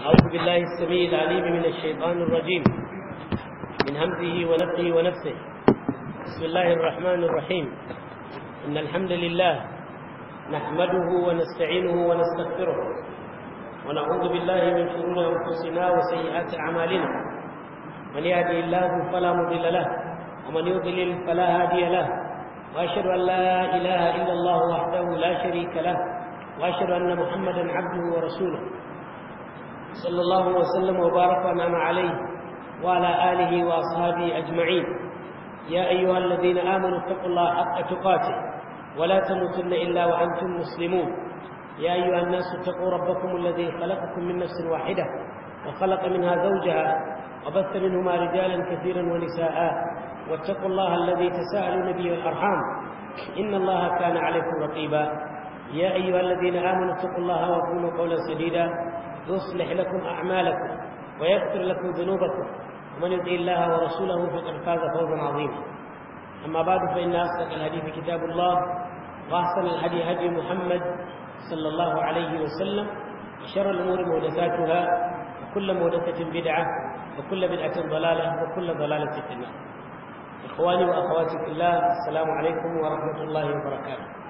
أعوذ بالله السميع العليم من الشيطان الرجيم من همزه ونفخه ونفسه. بسم الله الرحمن الرحيم. إن الحمد لله نحمده ونستعينه ونستغفره ونعوذ بالله من شرور أنفسنا وسيئات أعمالنا. من يهده الله فلا مضل له ومن يضلل فلا هادي له، وأشهد أن لا إله إلا الله وحده لا شريك له، وأشهد أن محمدا عبده ورسوله صلى الله وسلم وبارك وأنعم عليه وعلى آله وأصحابه أجمعين. يا أيها الذين آمنوا اتقوا الله حق تقاته ولا تموتن إلا وأنتم مسلمون. يا أيها الناس اتقوا ربكم الذي خلقكم من نفس واحدة وخلق منها زوجها وبث منهما رجالا كثيرا ونساء، واتقوا الله الذي تساءلون به والأرحام إن الله كان عليكم رقيبا. يا أيها الذين آمنوا اتقوا الله وقولوا قولا سديدا يصلح لكم أعمالكم ويغفر لكم ذنوبكم، ومن يطع الله ورسوله فقد فاز فوزا عظيما. أما بعد، فإن أصدق الحديث كتاب الله، وأحسن الهدي هدي محمد صلى الله عليه وسلم، وشر الأمور محدثاتها، وكل محدثة بدعة، وكل بدعة ضلالة، وكل ضلالة في النار. إخواني وأخواتي في الله، السلام عليكم ورحمة الله وبركاته.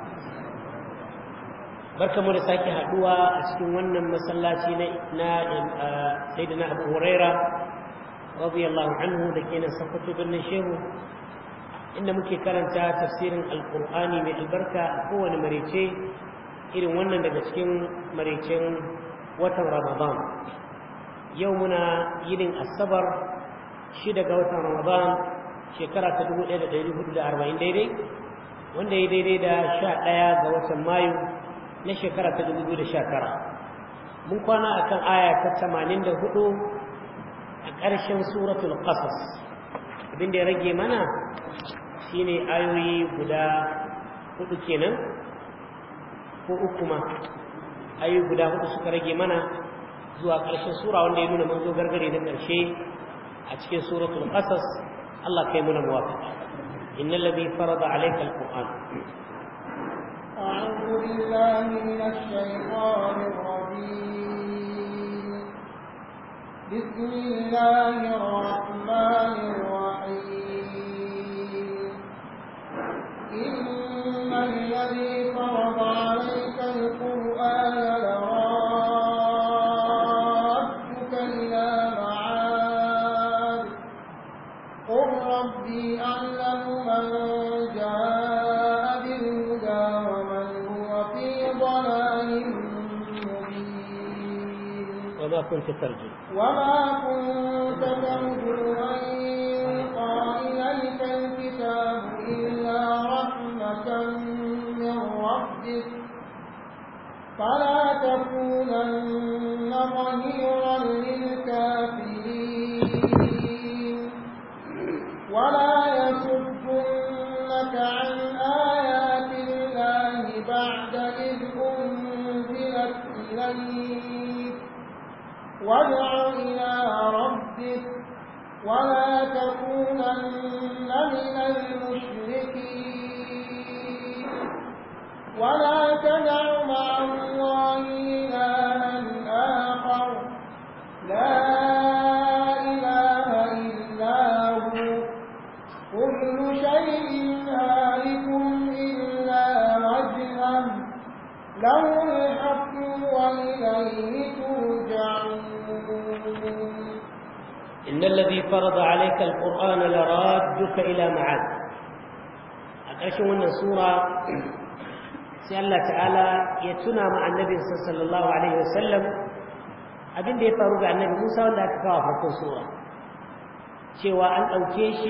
barkamu da sake haduwa a cikin wannan masallaci na sayyidina Abu Huraira radiyallahu anhu da ke nan Sokoto birnin Shehu, inda muke karanta tafsirin Alkur'ani mai albarka a kowane marece irin wannan daga cikin marecen watan Ramadan. Yau muna yinin Asabar 6 ga watan Ramadan shekara ta 1440 daidai, wanda ya daidai da 11 ga watan Mayu na shekara ta 2019. Mun kwana akan aya ta 84 a ƙarshen suratul Qasas. Abin da ya rage mana shine ayoyi guda 4 kenan ko 3 ma. Ayoyi guda 4 suka rage mana zuwa ƙarshen sura, wanda ya nuna mun zo gargare na ƙarshe a cikin suratul Qasas. Allah kai muna muwafaqa. innal ladhi farada alayka alquran. أعوذ بالله من الشيطان الرجيم. بسم الله الرحمن الرحيم. إن الذي فرض عليك القرآن لرادك إلى معاد قل ربي أعلم من جاء بالهدى ومن هو في ضلال مبين. وما كنت ترجو أن يلقى إليك الكتاب إلا رحمة من ربك فلا تكونن ظهيرا للكافرين ولا يصدنك عن آيات الله بعد إذ أنزلت إليك وادع إلى ربك ولا تكونن من المشركين ولا تدع مع الله إلها آخر لا إله إلا هو كل شيء هالك إلا وجهه له الحكم وإليه ترجعون. إن الذي فرض عليك القرآن لرادك إلى معاد. أكرشوا أن السورة سأل الله تعالى يتنا مع النبي صلى الله عليه وسلم abin da ya faru ga annabi Musa wanda aka kawo farkon sura, cewa an ɗauke shi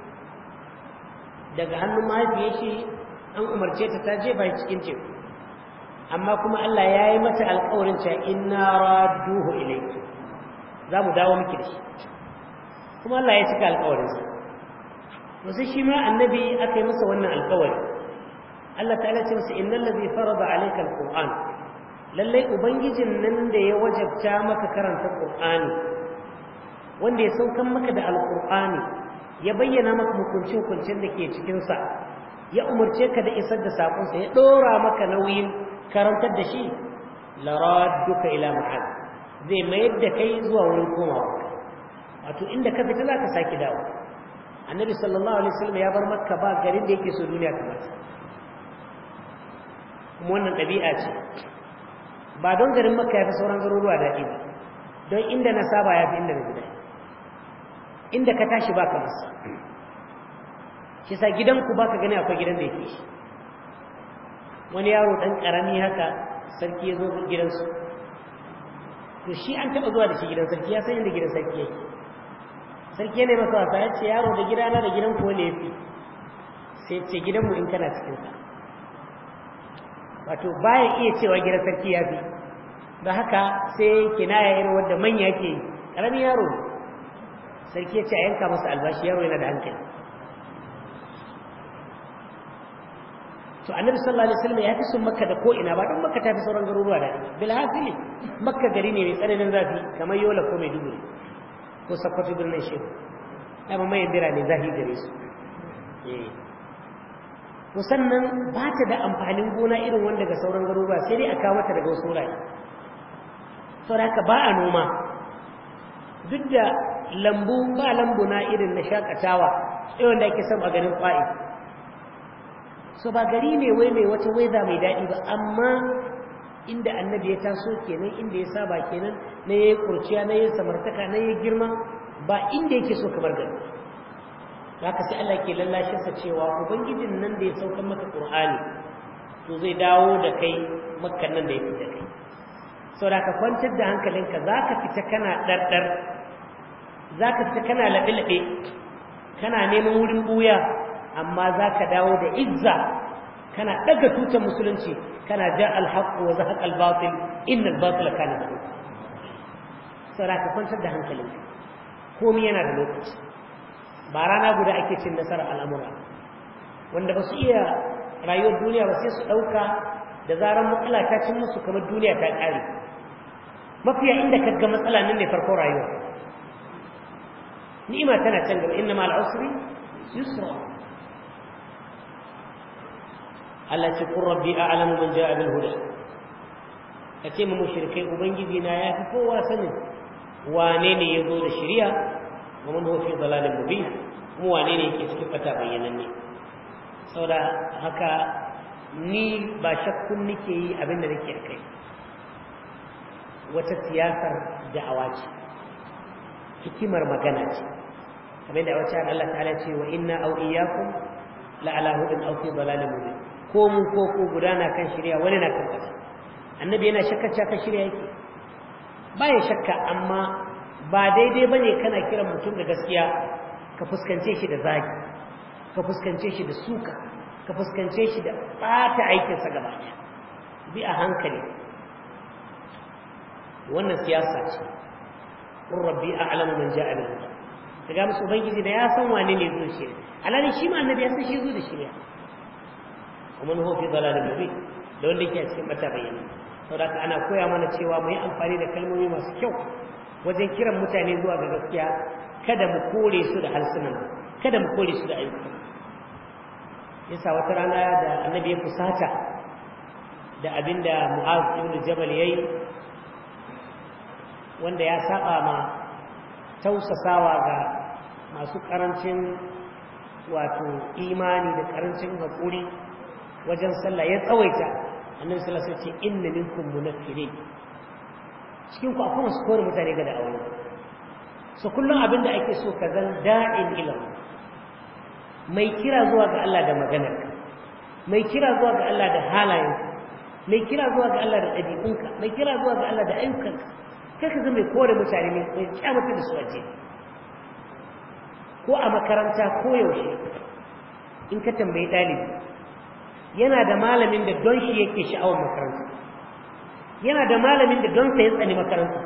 daga hannun mahaifiyar shi an umarce ta jefa cikin teku, amma kuma Allah ya yi mata alƙawarin cewa inna radduhu ilayki, za mu dawo miki da shi, kuma Allah ya cika alƙawarinsa. Wasu shi ma annabi aka yi masa wannan alƙawari. Allah ta'ala ce masa innal ladhi farada alayka alquran, lallai ubangijin nan da ya wajabta maka karanta qur'ani, wanda ya saukan maka da alqur'ani, ya bayyana maka hukuncin da ke cikin sa, ya umarce ka da isar da sakon sa, ya dora maka nauyin karantar da shi, laradduka ila ma'ad, zai mayar da kai zuwa wurin komawa wato inda ka fita za ka sake dawo annabi sallallahu alaihi wasallam ya bar makka ba garin da yake so duniya kamar sa kuma wannan ɗabi'a ce ba don garin makka ya fi sauran garuruwa daɗi ba don inda na saba ya fi inda na gida inda ka tashi ba ka masa shi sa gidanku ba ka gani akwai gidan da yake shi wani yaro ɗan ƙarami haka sarki ya zo gidansu to shi an taɓa zuwa da shi gidan sarki ya san inda gidan sarki yake sarki ya masa wasa ya ce yaro da gidana da gidan ko ne ya fi sai ce gidanmu in kana cikinsa wato baya iya cewa gidan sarki ya fi da haka sai kinaya irin wanda manya ke ƙaramin yaro sarki ya ce a yanka masa albashi yaro yana da hankali to annabi sallallahu alaihi wasallam ya fi son makka da ko ina ba dan makka ta fi sauran garuruwa da bil hasili makka gari ne mai tsananin zafi kamar yola ko mai duguri ko sakkwato birnin shehu amma mai birane zafi gare su to sannan ba ta da amfanin gona irin wanda ga sauran garuruwa sai dai a kawo mata daga wasu wurare saboda haka ba a noma duk da lambu ba lambu na irin na shakatawa sai wanda ake son a garin kwa'i so ba gari ne wai mai wata waiza mai daɗi ba amma inda annabi ya taso kenan inda ya saba kenan na yayi kurciya na yayi samartaka na yayi girma ba inda yake so kamar gari haka sai Allah ke lallashin sa cewa ubangijin nan da ya sauka maka Qur'ani to zai dawo da kai makkan nan da ya fita kai saboda ka kwantar da hankalinka zaka fita kana dardar zaka fita kana labe-labe kana neman wurin buya amma zaka dawo da izza kana daga tutar musulunci kana ja al-haqq wa zahaq al-batil inna al-batila kana zahuqa saboda ka kwantar da hankalinka komai yana da lokaci ba rana guda ake cin nasarar al'amura wanda ba su iya rayuwar duniya ba sai su ɗauka da zarar matsala ta cin musu kamar duniya ta ƙare mafiya inda ka ga matsala nan ne farkon rayuwa ni'ima tana can gaba inna ma'al usri yusra Allah ce qur rabbi a'lamu man ja'a bil huda kace mu mushrikai ubangiji na ya fi kowa sanin wane ne yazo da shari'a ومن هو في ضلال مبين mu wane ne yake cikin fata bayyananne saboda haka ni ba shakkun nake yi abin da nake kai wata siyasar da'awa ce hikimar magana ce kamar da wacce Allah ta'ala ce wa inna aw iyyakum la ala hudin aw fi dalalin mubin ko mu ko ku gudana kan shari'a wani na kan kasa annabi yana shakka kan shari'a yake ba ya shakka amma ba daidai bane kana kiran mutum da gaskiya ka fuskance shi da zagi ka fuskance shi da suka ka fuskance shi da bata aikin sa gaba ɗaya bi a hankali wannan siyasa ce qur rabbi a'lamu man ja'a bil huda kaga musu ubangiji da ya san wane ne zuwa shi alani shi ma annabi ya san shi zuwa da shari'a kuma huwa fi dalalin mubin da wanda yake cikin bata bayyana saboda ana koya mana cewa mu yi amfani da kalmomi masu kyau wajen kiran mutane zuwa ga gaskiya kada mu kore su da halsunan kada mu kore su da ayyuka yasa wata rana da annabi ya fusata da abinda Mu'az ibn Jabal yayi wanda ya saba ma tausasawa ga masu karancin wato imani da karancin hakuri wajen sallah ya tsawaita annabi sallallahu alaihi wasallam ya ce inna minkum munaffirin cikin ku akwai masu kore mutane ga da'awa so kullum abinda ake so ka zan da'in ila mai kira zuwa ga Allah da maganarka mai kira zuwa ga Allah da halayenka mai kira zuwa ga Allah da ɗabi'unka mai kira zuwa ga Allah da ayyukanka kai ka zama mai kore mutane mai kyamata da su aje ko a makaranta ko yaushe in ka tambayi ɗalibi yana da malamin da don shi yake sha'awar makaranta yana da malamin da don sa ya tsani makaranta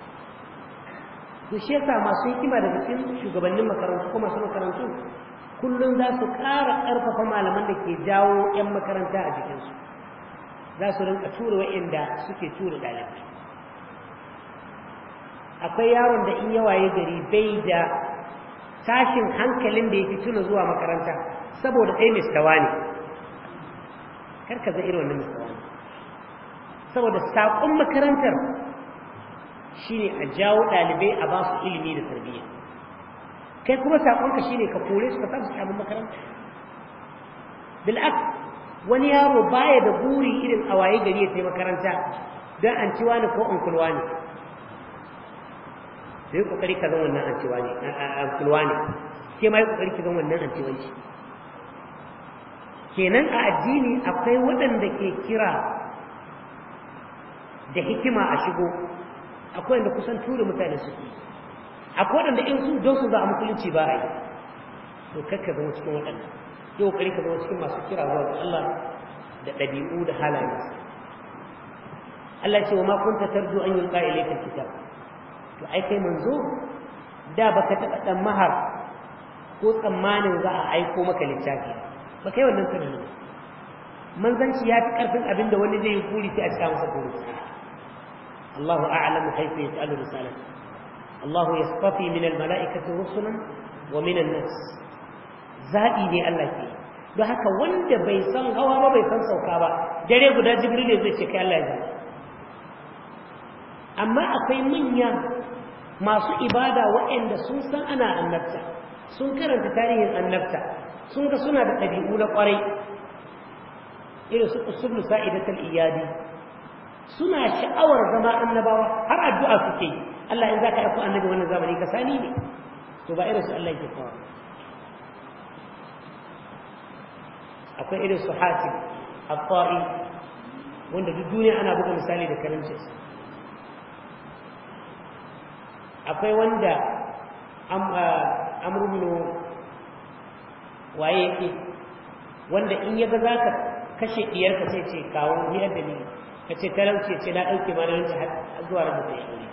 to shi yasa masu hikima daga cikin shugabannin makarantu ko masu makarantu kullum za su ƙara ƙarfafa malaman da ke jawo 'yan makaranta a jikinsu za su rinka tura wa'inda suke tura ɗalibai akwai yaron da in yawaye gari bai da tashin hankalin da ya fi tuna zuwa makaranta saboda ɗaya mistawa ne karka zai irin wannan mistawa ne saboda saƙon makarantar shine a jawo dalibai a ba su ilimi da tarbiyya kai kuma sakonka shine ka kore su ka sa su a makaranta bil'aks wani yaro baya da buri irin a waye gari ya tafi makaranta don an ciwa ne ko an kulwa ne sai kokari ka zan wannan an ciwa ne an kulwa ne sai ma yi kokari ka zan wannan an ciwanci kenan a addini akwai waɗanda ke kira da hikima a shigo akwai wanda kusan tura mutane suke akwai waɗanda in su don su za a musulunci ba a yi to kakka zama cikin waɗanda yau kokari ka zama cikin masu kira zuwa ga Allah da ɗabi'u da halaye Allah ce wa ma kunta tarju an yulqa ilayka alkitab to ai kai manzo da baka taɓa dan mahar ko tsammanin za a aiko maka littafi ba kai wannan tunanin manzanci ya fi karfin abin da wani zai yi kuri sai a cika masa kuri Allahu a'lamu haythu yas'alu risalati Allahu yastafi min almala'ikati rusulan wa min an-nas zaɓi ne Allah ke don haka wanda bai san hawa ba bai san sauka ba dare guda jibril ne zai ce kai Allah ya zaɓi amma akwai manya masu ibada waɗanda sun san ana annabta sun karanta tarihin annabta sun ga suna da ɗabi'u na ƙwarai irin su usulul sa'idatul iyadi suna sha'awar zama annabawa har addu'a suke Allah in zaka aiko annabi wannan zamani ka sani ne to ba irin su Allah yake kawo akwai irin su Hatim al-Ta'i wanda duk duniya ana buga misali da karancinsa akwai wanda Amr ibn waye yake wanda in yaga zaka kashe diyarka sai ce kawo ni da ni kace talauce ce na dauke ma nan har zuwa rabu da shi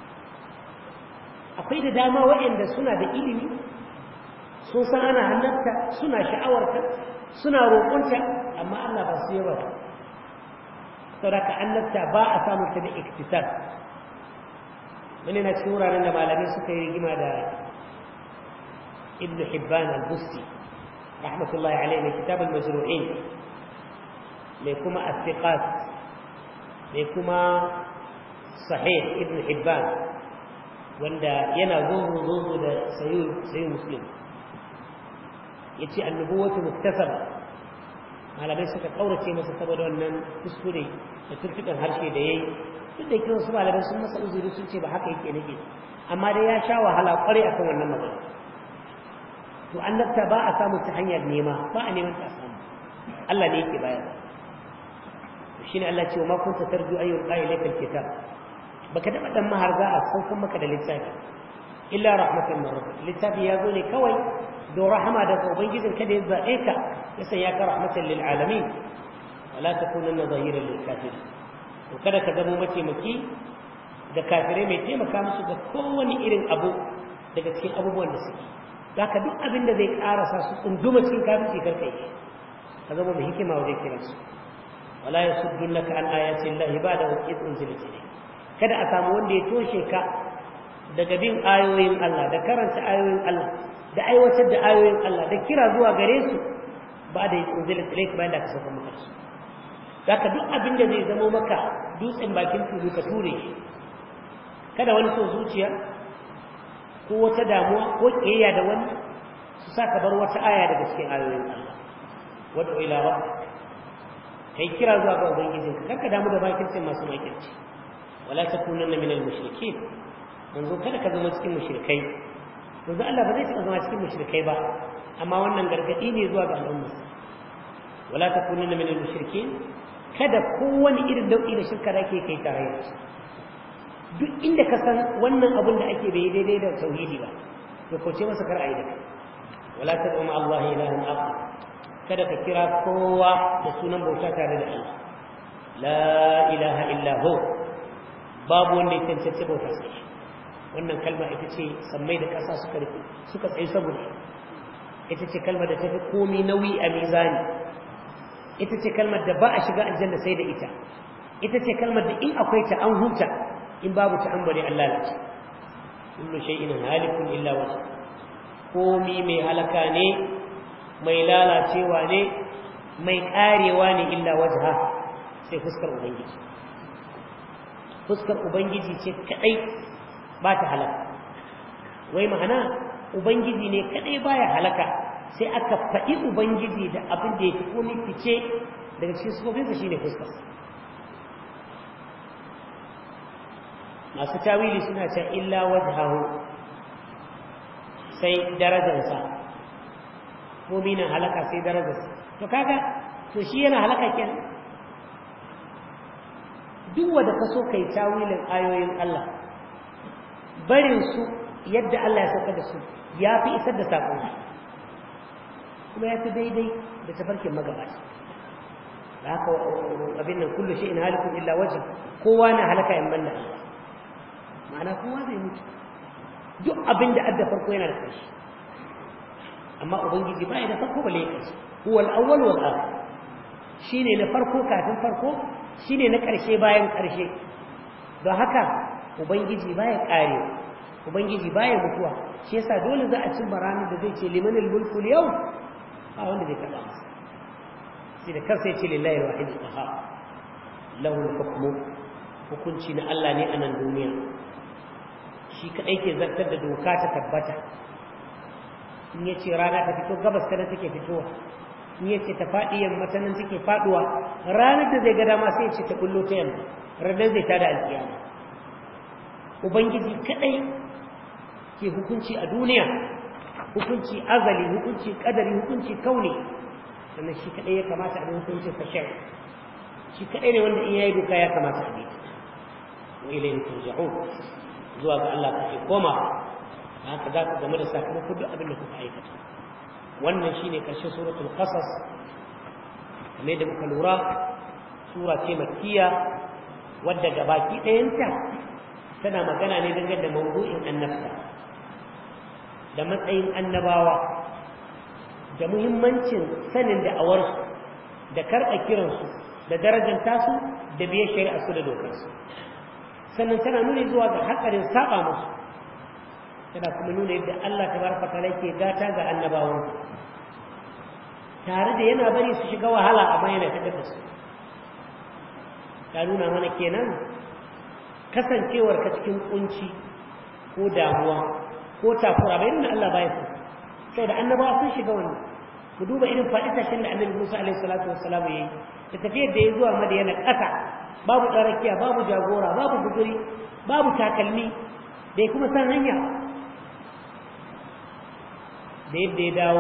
akwai da dama waɗanda suna da ilimi sun san ana hannarta suna sha'awarta suna roƙonta amma Allah ba su yawa saboda annabta ba a samun ta da iktisab wani na cikin wuraren da malamai suka yi rigima da ibn Hibban al-Busti rahmatullahi alaihi mai kitab al-majru'in mai kuma as-siqat mai kuma sahih ibn Hibban wanda yana zozo da sayyid muslim yace annubuwatu muktasaba malamai suka kaurace masa saboda wannan kuskure da tuntuɓen harshe da yayi duk da kiran su malamai sun masa uzuri sun ce ba haka yake nake amma dai ya sha wahala kwarai akan wannan magana to annabta ba a samu ta hanyar nema ba a neman ta samu Allah ne yake bayar shine Allah ce wa ma kunta tarju ayyul qailaka alkitab baka taba dan mahar za a saukan maka da littafi illa rahmatan min rabbik littafi ya zo ne kawai don rahama daga ubangijin kada ya zaɓe ka ya sanya ka rahmatan lil alamin wala takunanna zahiran lil kafirin to kada ka zama mataimaki da kafirai mai taimaka musu ga kowane irin abu daga cikin abubuwan da suke zaka duk abin da zai karasa su tsunduma cikin kafirci karkai ka zama mai hikima wajen kiransu wala yasuddunaka an ayati llahi ba'da id unzilat ilayk kada a samu wanda ya toshe ka daga bin ayoyin Allah da karanta ayoyin Allah da aiwatar da ayoyin Allah da kira zuwa gare su ba da unzilat ilayk bayan da ka sauka maka su zaka duk abin da zai zama maka dutsen bakin tudu ka ture shi kada wani so zuciya ko wata damuwa ko kiyaya da wani su saka bar wata aya daga cikin ayoyin Allah wad'u ila rabbik kai kira zuwa ga ubangijinka karka damu da bakircin masu makirci wala takunanna minal mushrikeen manzo kada ka zama cikin mushrikai manzo Allah ba zai taɓa zama cikin mushrikai ba amma wannan gargadi ne zuwa ga al'umma wala takunanna minal mushrikeen kada kowane irin dauki da shirka da ake kai tarayya duk inda ka san wannan abin da ake bai daidai da tauhidi ba to kauce masa kar ayi da kai wala tad'u ma Allah ilahan akhar kada ka kira kowa da sunan bauta tare da Allah la ilaha illa hu babu wanda ya tantance bauta sai wannan kalma ita ce sammai da ƙasa suka tsaye saboda ita ce kalmar da tafi komai nauyi a mizani ita ce kalmar da ba a shiga aljanna sai da ita ita ce kalmar da in akwai ta an huta in babu ta an bari Allah lalace kullu shay'in halikun illa wajh komai mai halaka ne mai lalacewa ne mai karewa ne illa wajha sai fuskar ubangiji fuskar ubangiji ce kadai ba ta halaka wai ma'ana ubangiji ne kadai baya halaka sai aka faɗi ubangiji da abin da yake komai fice daga cikin sifofinsa shine fuskar masu tawili suna cewa illa wajhahu sai darajarsa komai na halaka sai darajarsa to kaga to shi yana halaka kenan duk wanda ka so kai tawilin ayoyin Allah barin su yadda Allah ya saka da su ya fi isar da sakon kuma ya fi daidai da tafarkin magabata da haka abin nan kullu shay'in halikun illa wajh kowa na halaka in banda Allah ma'ana kowa zai mutu duk abin da adda farko yana da kashi amma ubangiji ba ya da farko bale ya kashi huwa al-awwal wal akhir shine na farko kafin farko shine na karshe bayan karshe don haka ubangiji baya kare ubangiji baya mutuwa shi yasa dole za a cin barani da zai ce limanil mulku yau ba wanda zai taba masa sai da kansa yace lillahi al-wahid al-qahhar lahu al-hukmu hukunci na Allah ne a nan duniya shi kadai ke zartar da doka ta tabbata in yace rana ta fito gabas ta take fitowa in yace ta fadi yamma ta nan take faduwa ranar da zai ga dama sai yace ta kullo ta yamma ranar zai tada alkiyama ubangiji kadai ke hukunci a duniya hukunci azali hukunci kadari hukunci kauni sannan shi kadai ya kamata a hukunci fashai shi kadai ne wanda in yayi doka ya kamata a bi wa ilayhi turja'un zuwa ga Allah kake koma haka za ku game da sakamakon duk abin da kuka aikata wannan shine karshen suratul qasas kamar da muka lura sura ce makkiya wadda gabaki ɗayanta tana magana ne dangane da mawdu'in annabta da matsayin annabawa da muhimmancin sanin da'awarsu da karɓa kiransu da darajar tasu da biye shari'a su da dokarsu sannan tana nuna zuwa ga hakarin saba musu tana kuma nuna yadda Allah tabaraka ta'ala yake gata ga annabawan tare da yana bari su shiga wahala amma yana fitar da su ta nuna mana kenan kasancewar ka cikin kunci ko damuwa ko takura bai nuna Allah baya so saboda annabawa sun shiga wannan ku duba irin faɗi tashin da annabi Musa alaihi salatu wassalam yayi da tafiyar da ya zuwa Madiyana ƙasa babu tsarakiya babu jagora babu guduri babu takalmi da ya kuma san hanya da yadda ya dawo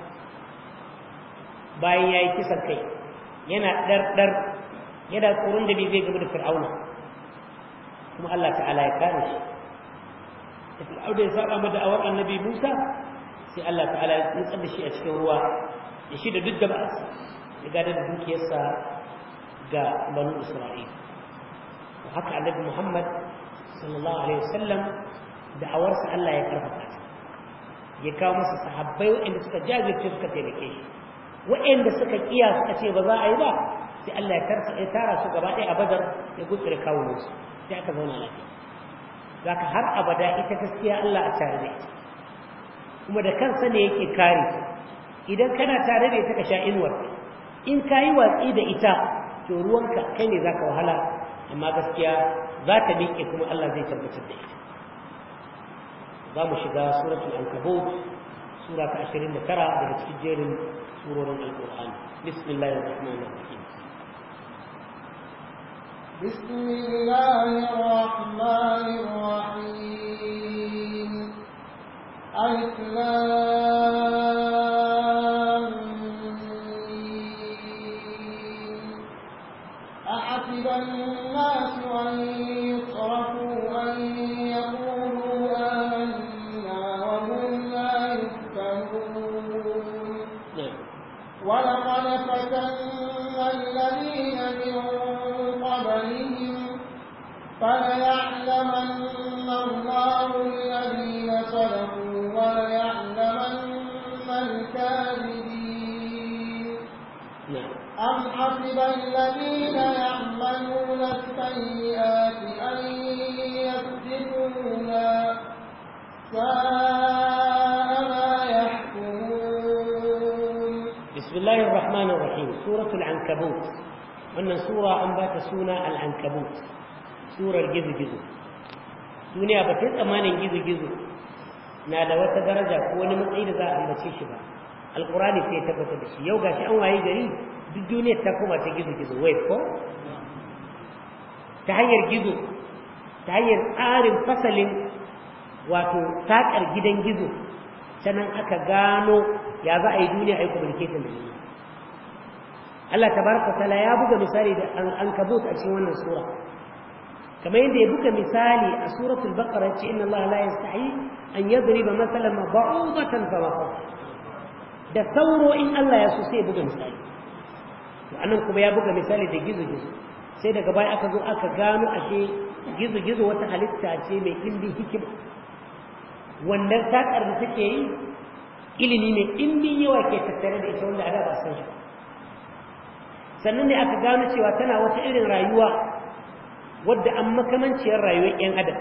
bayan ya yi kisan kai yana ɗarɗar yana tsoron da bai zai gaba da fir'auna kuma Allah ta'ala ya kare shi da fir'auna ya saba mada awar annabi Musa sai Allah ta'ala ya nutsar da shi a cikin ruwa da shi da duk da ba'asa ya gada da dukiyarsa ga banu Isra'il haka annabi Muhammad sallallahu alaihi wasallam da awarsa Allah ya karfafa ta ya kawo masa sahabbai waɗanda suka jajirce suka taimake shi waɗanda suka kiya suka ce ba za a yi ba sai Allah ya tara su gaba ɗaya a Badar ya gutsure kawo musu sai aka zauna lafiya zaka har abada ita gaskiya Allah a tare da ita kuma da kansa ne yake kare ta idan kana tare da ita ka sha inuwar in kayi watsi da ita to ruwanka kai ne zaka wahala amma gaskiya za ta miƙe kuma Allah zai tabbatar da ita za mu shiga suratul ankabut sura ta 29 daga cikin jerin surorin alqur'ani bismillahir rahmanir rahim bismillahir rahmanir rahim alif lam أحسب الناس أن يتركوا أن يقولوا آمنا وهم لا يفتنون ولقد فتنا الذين من قبلهم فليعلمن الله الذين صدقوا وليعلمن الكاذبين أم حسب الذين يعملون السيئات أن يسبقونا ساء ما يحكمون بسم الله الرحمن الرحيم سورة العنكبوت وأن سورة أنبات سونا العنكبوت surar gizo-gizo. Duniya ba ta tsammanin gizo-gizo na da wata daraja ko wani matsayi da za a ambace shi ba. Alƙur'ani sai ya tabbatar da shi. Yau gashi an waye gari duk duniyar ta koma ta gizo-gizo, wai ko? Ta hanyar gizo, ta hanyar tsarin fasalin wato saƙar gidan gizo, sannan aka gano ya za a yi duniya a yi communication da duniya. Allah tabaraka ta'ala ya buga misali da ankabut a cikin wannan sura, kamar yadda ya buga misali a suratul baqara ce inna Allah la yastahi an yadriba mathalan ba'udatan fama fawqa. Da sauro in Allah ya so sai ya buga misali, to anan kuma ya buga misali da gizo-gizo, sai daga baya aka zo aka gano ashe gizo-gizo wata halitta ce mai ɗimbin hikima. Wannan saƙar da take yi ilimi mai ɗimbin yawa ke tattare da ita wanda a da ba san shi. Sannan ne aka gano cewa tana wata irin rayuwa wadda an makamanciyar rayuwar 'yan adam.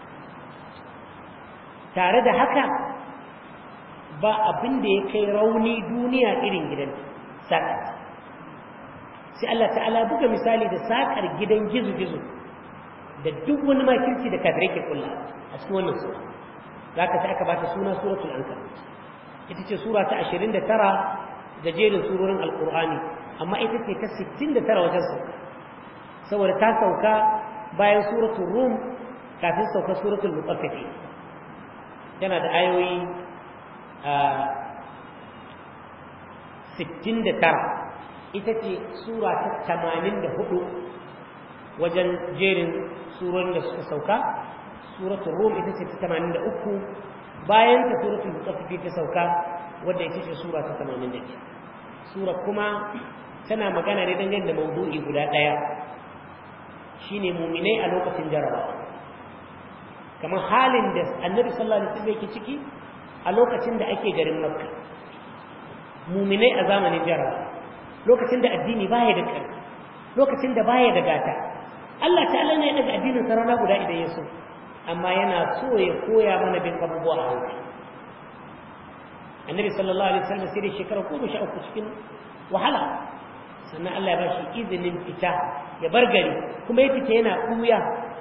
Tare da haka ba abin da ya kai rauni duniya irin gidan saƙar. Sai Allah ta'ala buga misali da saƙar gidan gizo-gizo da duk wani makirci da kafirai ke kulla a cikin wannan sura. Zaka sai aka bata suna suratul ankabut. Ita ce sura ta 29 da jerin surorin alqur'ani, amma ita ce ta 69 wajen sauka, saboda ta sauka bayan suratul rum kafin sauka suratul mutaffifin. Tana da ayoyi 69. Ita ce sura ta 84 wajen jerin surorin da suka sauka. Suratul rum ita ce ta 83, bayan ta suratul mutaffifin ta sauka wadda ita ce sura ta 85. Sura kuma tana magana ne dangane da mawdu'i guda ɗaya, shine mu'minai a lokacin jarabawa, kamar halin da annabi sallallahu alaihi wasallam yake ciki a lokacin da ake garin makka. Mu'minai a zamanin jarabawa, lokacin da addini baya da ƙarfi, lokacin da baya da gata. Allah ta'ala ne ya daga addinin sa rana guda idan ya so, amma yana so ya koya mana bin abubuwa a hankali. Annabi sallallahu alaihi wasallam sai da shekara 13 cikin wahala, sannan Allah ya bashi izinin fita ya bar gari, kuma ya fita yana ɓuya.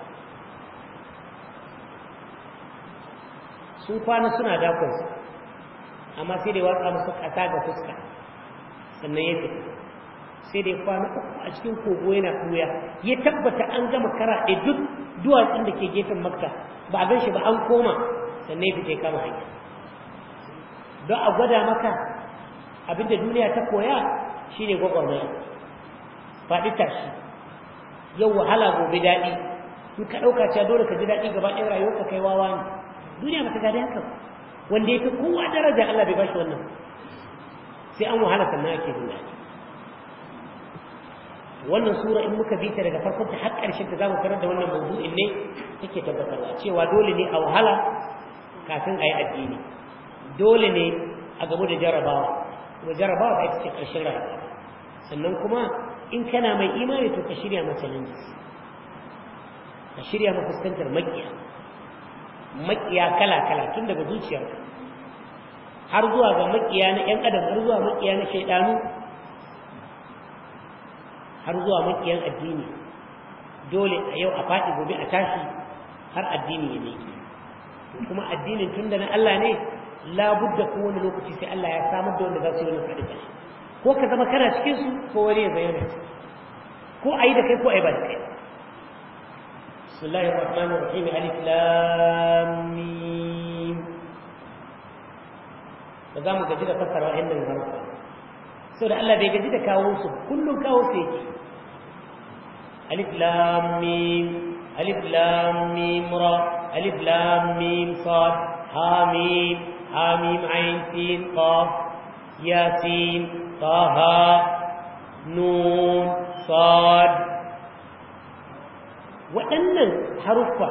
Sun kwana suna dakonsa, amma sai da ya watsa musu ƙasa ga fuska sannan ya fita. Sai da ya kwana 3 a cikin kogo yana ɓuya, ya tabbata an gama karaɗe duk duwatsun da ke gefen makka ba a gan shi ba, an koma, sannan ya fita ya kama hanya. Don a gwada maka abinda duniya ta koya shine gwagwarmaya, faɗi tashi, yau wahala gobe daɗi. In ka ɗauka cewa dole ka ji daɗi gaba ɗaya rayuwarka kai wawa ne. Duniya ba ta gada haka ba. Wanda ya fi kowa daraja Allah bai bashi wannan, sai an wahala sannan ake jin daɗi. Wannan sura in muka bi ta daga farkon ta har ƙarshen ta zamu karar da wannan mawdu'in ne take tabbatarwa cewa dole ne a wahala kafin a yi addini, dole ne a gamu da jarabawa, kuma jarabawa ba ita ce ƙarshen rayuwa. Sannan kuma in kana mai imani to ka shirya ma challenges, ka shirya ma fuskantar maƙiya kala-kala tun daga zuciyarka har zuwa ga maƙiya na 'yan adam, har zuwa maƙiya na shaidanu, har zuwa maƙiyan addini. Dole a yau a faɗi gobe a tashi har addini ya miƙe. Kuma addinin tun da na Allah ne, labudda kowane lokaci sai Allah ya samar da wanda za su yi wani faɗi tashi, ko ka zama kana cikin su ko wani ya bayyana, ko a yi da kai ko a yi ba da kai. Bismillahir Rahmanir Rahim. Alif Lam Mim. Ba za mu gaji da fassara wa'annan harufa, saboda Allah bai gaji da kawo su, kullum kawo su yake. Alif Lam Mim, Alif Lam Mim Ra, Alif Lam Mim Sad, Ha Mim, Ha Mim Ain Sin Qaf, Yasin, Taha, Nun, Sad. Waɗannan haruffa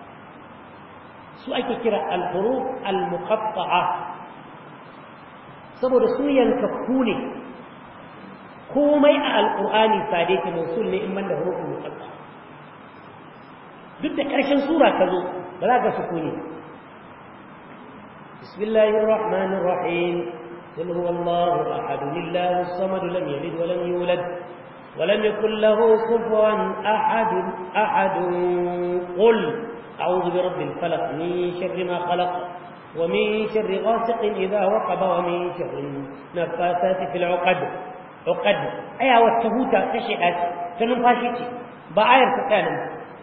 su ake kira al-huruf al-muqatta'a, saboda su yankakku ne. Komai a alƙur'ani sade ta mausul ne in banda hurufin muqatta'a. Duk da ƙarshen sura ka zo ba za ka sukuni. Bismillahir Rahmanir Rahim. Qul huwallahu ahad, Allahu samad, lam yalid wa lam yulad ولم يكن له كفوا أحد قل أعوذ برب الفلق من شر ما خلق ومن شر غاسق إذا وقب ومن شر النفاثات في العقد أيها والتهوت تشعت تنفاشتي بآية تتعلم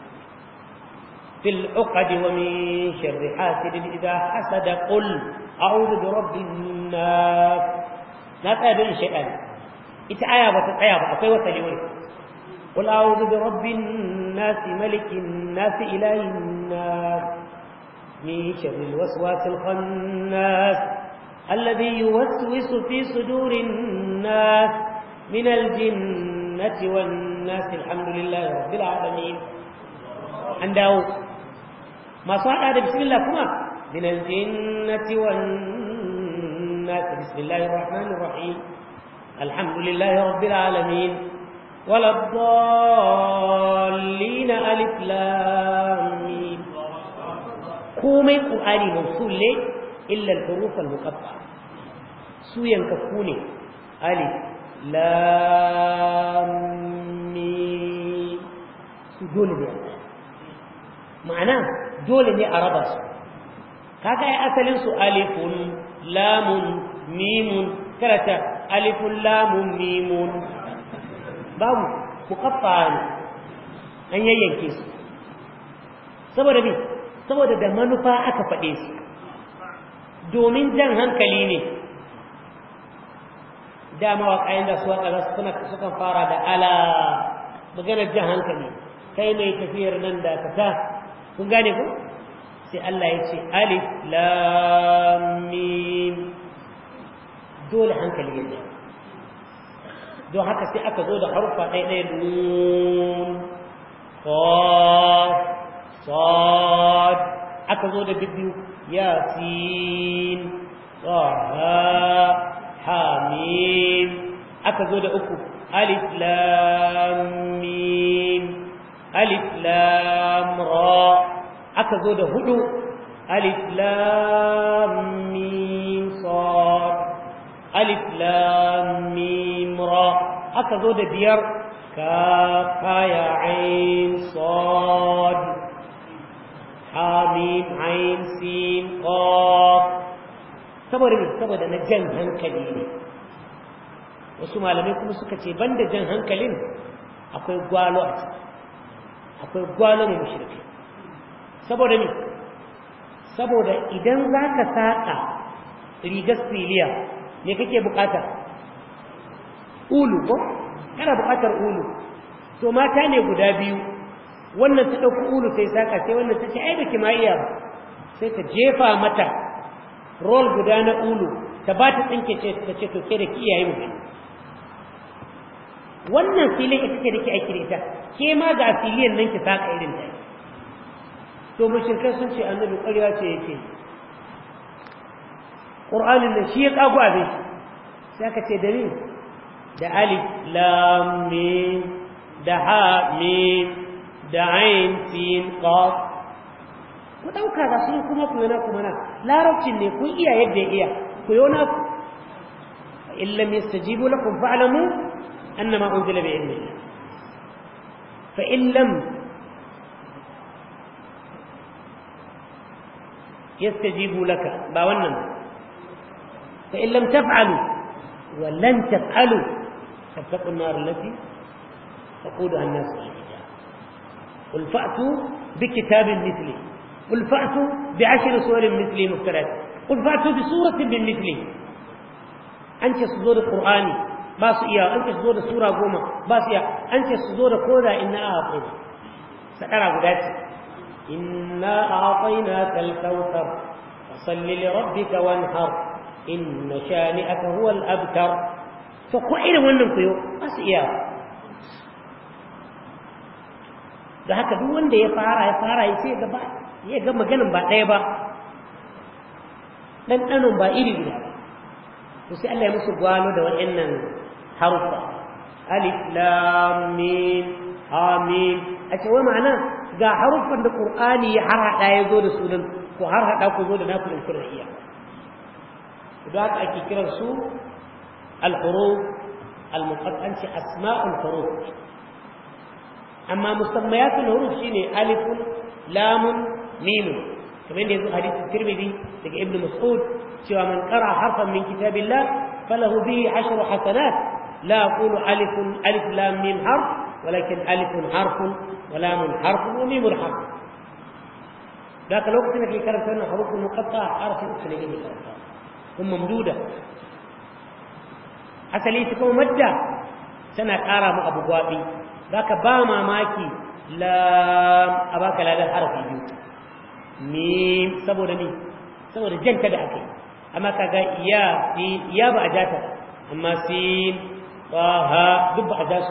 في العقد ومن شر حاسد إذا حسد قل أعوذ برب الناس لا تأبين شيئا إتعايا وتتعايا أقوى وتليوني قل أعوذ برب الناس ملك الناس إله الناس من شر الوسواس الخناس الذي يوسوس في صدور الناس من الجنة والناس الحمد لله رب العالمين عنده ما صار هذا بسم الله كما من الجنة والناس بسم الله الرحمن الرحيم الحمد لله رب العالمين ولا الضالين ألف لام ميم كومي قرآني موصول لي إلا الحروف المقطعة سويا كفوني ألف لام ميم دول دي معناه دول دي أرباس كاكا أصلين سو ألف لام ميم كرتا ألف لام ميم babu muqatta'a ne an yayyanke su saboda bi saboda da manufa aka fade su domin jan hankali ne da mawaƙayen da su waka sukan fara da ala maganar jan hankali kai mai tafiyar nan da ka kun gane ko sai Allah ya ce alif lam mim dole hankali ya don haka sai aka zo da harfa ɗaya nun qaf sad aka zo da bibbiyu yasin taha hamim aka zo da uku alif lam mim alif lam ra aka zo da hudu alif lam mim sad alif lam mim ra aka zo da biyar kaf ya ain sad ha mim ain sin qaf saboda na jan hankali ne wasu malamai kuma suka ce banda jan hankalin akwai gwalo a ciki akwai gwalo mai mushriki saboda me saboda idan zaka saka rigar siliya me kake bukata ulu ko kana bukatar ulu to mata ne guda biyu wannan ta dauki ulu sai saka sai wannan ta ce ai baki ma iya ba sai ta jefa mata roll guda na ulu ta ba ta tsinke ce ta ce to ke da ki iyaye mu wannan filin ita ce da ke aiki da ita ke ma ga filiyan nan ki saka irin ta to mushrikai sun ce annabi ƙarya ce yake Qur'anin da shi ya kago abin sai aka ce da ni da alif lam mim da ha mim da ain sin qaf ku dauka da su kuma ku yana kuma na larabcin ne kun iya yadda iya ku yona ku in lam yastajibu lakum fa'lamu annama unzila bi ilmi fa in lam yastajibu laka ba wannan فإن لم تفعلوا ولن تفعلوا فاتقوا النار التي وقودها الناس والحجارة قل فأتوا بكتاب مثله قل فأتوا ب10 سور مثله مفترات قل فأتوا بسورة من مثله أنت صدور القرآن باسئيا أنت صدور السورة قومة باسئيا أنت صدور كودا إنا أعطينا سأرى قداتي إنا أعطيناك الكوثر فصل لربك وانحر إن شانئك هو الأبتر فقائل wannan kuyo asiya da haka duk wanda ya fara sai gaba ya ga maganin ba ɗaya ba dan danon ba iri guda ba to sai Allah ya musu gwalo da waɗannan harufa alif lam mim ha mim a ce wai ma'ana ga harufan da Qur'ani ya harhaɗa ya zo da su nan ko harhaɗa ku zo da naku din kuraiya da haka ake kiran su al-huruf al-muqatta ce asma'ul huruf amma musammayatul huruf shine alifun lamun mimun kamar da yazo hadisi Tirmidhi daga Ibn Mas'ud cewa man qara harfan min kitabillah falahu bihi 10 hasanat la aqulu alif lam mim harf walakin alifun harfun wa lamun harfun wa mimun harf ذاك الوقت اللي كانت لنا حروف المقطعة عارف الأسلوب هم ممدودة أسلي تكون مدة سنة قارة أبو غابي ذاك باما ماكي لام أباك لا الحرف يجوز ميم سبورة ميم سبورة جن كده أكيد أما كذا يا بأجاتا أما سين طه دب أجاسو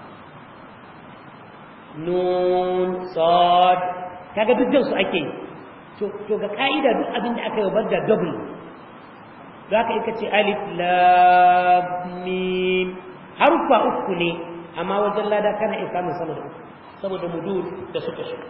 نون صاد kaga duk jinsu ake to ga kaida duk abin da aka yi bar da double za ka ika ce alif lam mim harfa uku ne amma wajen lada kana iya samun sama da uku saboda mudud da suka shiga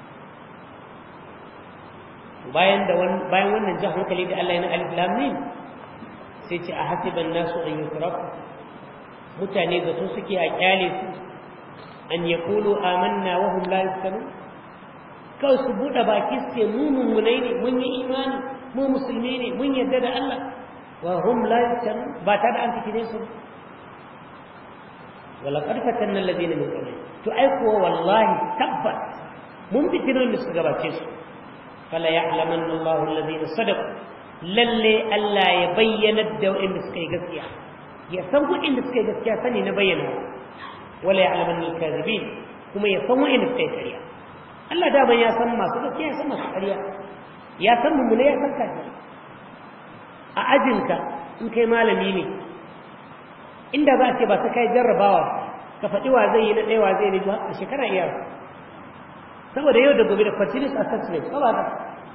bayan wannan jan hankali da Allah ya na alif lam mim sai ce a hasiban nasu an yutraku mutane da su suke a kyale su an yaqulu amanna wa hum la yuftanun kawai su buɗe baki su ce mu mummunai ne mun yi imani mu musulmi ne mun yarda da Allah wa hum la yaftanun ba ta da an fitine su wala qad fatanna alladhina min qablihim to ai kuwa wallahi tabbat mun fitinan da su gabace su fala ya'lamanna Allahu alladhina sadaqu lalle Allah ya bayyana da wanda suka yi gaskiya ya san wanda suka yi gaskiya sani na bayyana wala ya'lamanna al-kadhibin kuma ya san wanda suka yi ƙarya Allah da ban ya san masu gaskiya ya san masu ƙarya ya san mummune ya san kafi a ajinka in kai malami ne inda za a ce ba ta kai jarrabawa ka faɗi wa zai yi na ɗaya wa zai ne a shekara iya saboda yau da gobe da continuous assessment ba ba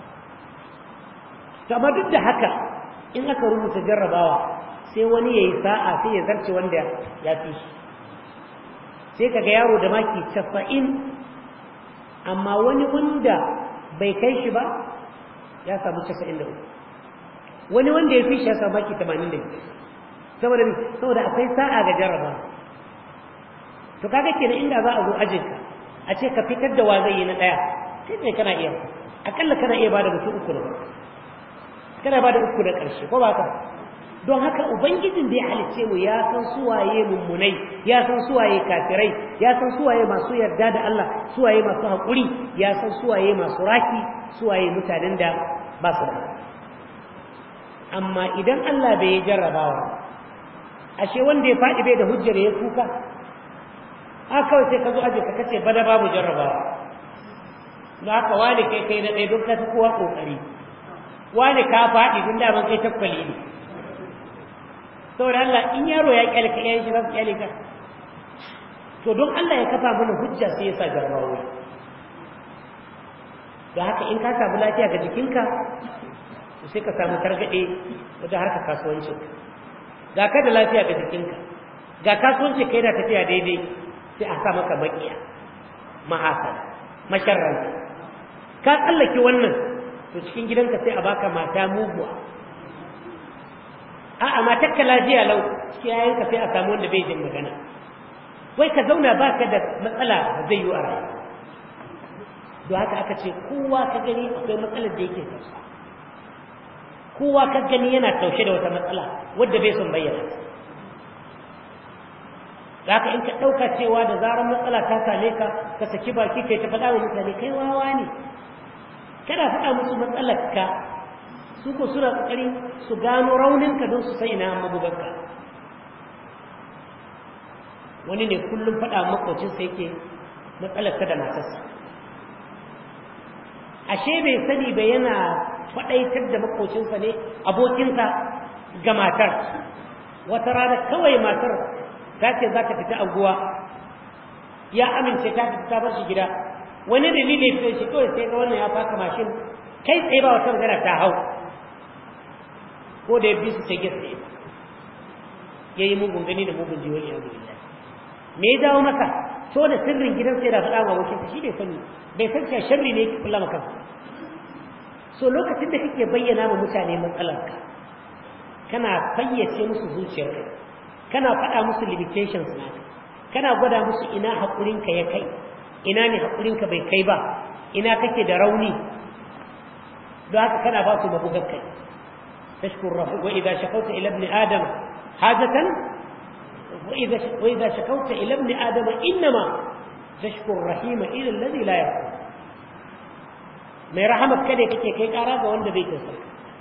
to amma duk da haka in aka rubuta jarrabawa sai wani ya yi sa'a sai ya zarce wanda ya fi shi sai kaga yaro da maki 90 amma wani wanda bai kai shi ba ya samu 93 wani wanda ya fi shi ya samu maki 82 saboda akwai sa'a ga jarraba to kaga kenan inda za a zo ajinka a ce ka fitar da wa zai yi na daya kai sai kana iya akalla kana iya bada mutum uku na kana bada uku da karshe ko ba ka don haka ubangijin da ya halicce mu ya san suwaye mummunai ya san suwaye kafirai ya san suwaye masu yarda da Allah suwaye masu haƙuri ya san suwaye masu raki suwaye mutanen da ba su da amma idan Allah bai yi jarrabawa ashe wanda ya faɗi bai da hujjar ya kuka a kawai sai ka zo aje ka kace bada babu jarrabawa don haka wani kai na ɗaya don ka fi kowa ƙoƙari wani ka faɗi don daman kai takwali ne saboda Allah in yaro ya kyale ka yayin shi za su kyale ka to don Allah ya kafa mana hujja sai ya sa jarrabawa da haka in ka samu lafiya ga jikinka sai ka samu targade wajen harkar kasuwancin ga ka da lafiya ga jikinka ga kasuwanci kai da tafiya daidai sai a sa maka makiya mahasada masharranta ka tsallake wannan to cikin gidanka sai a baka mata muguwa a'a matarka lafiya lau cikin yayanka sai a samu wanda bai jin magana wai ka zauna baka da matsala da zai yi a rayuwa don haka aka ce kowa ka gani akwai matsalar da yake tausa kowa ka gani yana taushe da wata matsala wadda bai son bayyana da haka in ka ɗauka cewa da zarar matsala ta same ka ka saki baki kai ta faɗa wa mutane kai wawa ne kada faɗa musu matsalarka su ko suna ƙoƙari su gano rauninka don su sai ina mabuganka wani ne kullum faɗa makocinsa yake matsalarka da matarsa ashe bai sani ba yana faɗaitar da makocinsa ne abokinsa ga matar wata rana kawai matar ta ce za ta fita anguwa ya amince ta fita bar shi gida wani dalili ya fito shi kawai sai ga wannan ya faka mashin kai tsaye ba wata magana ta hau ko da ya bi su sai gasa ya yi mugun gani da mugun jiwon ya gudu me ya dawo maka so da sirrin gidan sai da faɗa wa abokinsa shi bai san cewa sharri ne yake kula maka so lokacin da kake bayyana wa mutane matsalarka kana fayyace musu zuciyarka kana faɗa musu limitations naka, kana gwada musu ina haƙurinka ya kai, ina ne haƙurinka bai kai ba, ina kake da rauni, don haka kana ba su mabugar kai. tashkur rahu wa idza shakawta ila ibn adam hajatan wa idza shakawta ila ibn adam inma tashkur rahima ila alladhi la yarham. mai rahamar kada kake kai ƙara ga wanda bai tausa.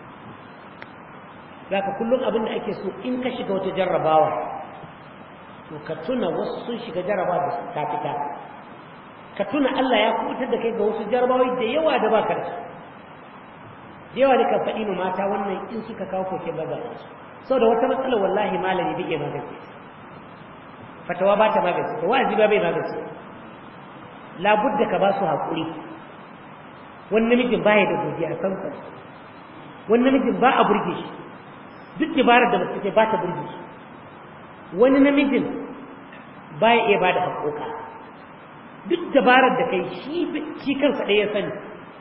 zaka kullum abin da ake so in ka shiga wata jarrabawa to ka tuna wasu sun shiga jarrabawa da ta fita, ka tuna Allah ya kubutar da kai ga wasu jarrabawai da yawa da baka da su. da yawa da kan faɗi ma mata wannan in suka kawo koke ba za su saboda wata matsala wallahi malami bai iya magance, fatawa ba ta magance, wa'azi ba bai magance. labudda ka ba su haƙuri. wani namijin baya da godiya san sa, wani namijin ba a burge shi, duk dabarar da mace ba ta burge shi. wani namijin baya iya ba da haƙoƙa, duk dabarar da kai shi kansa ɗaya ya sani.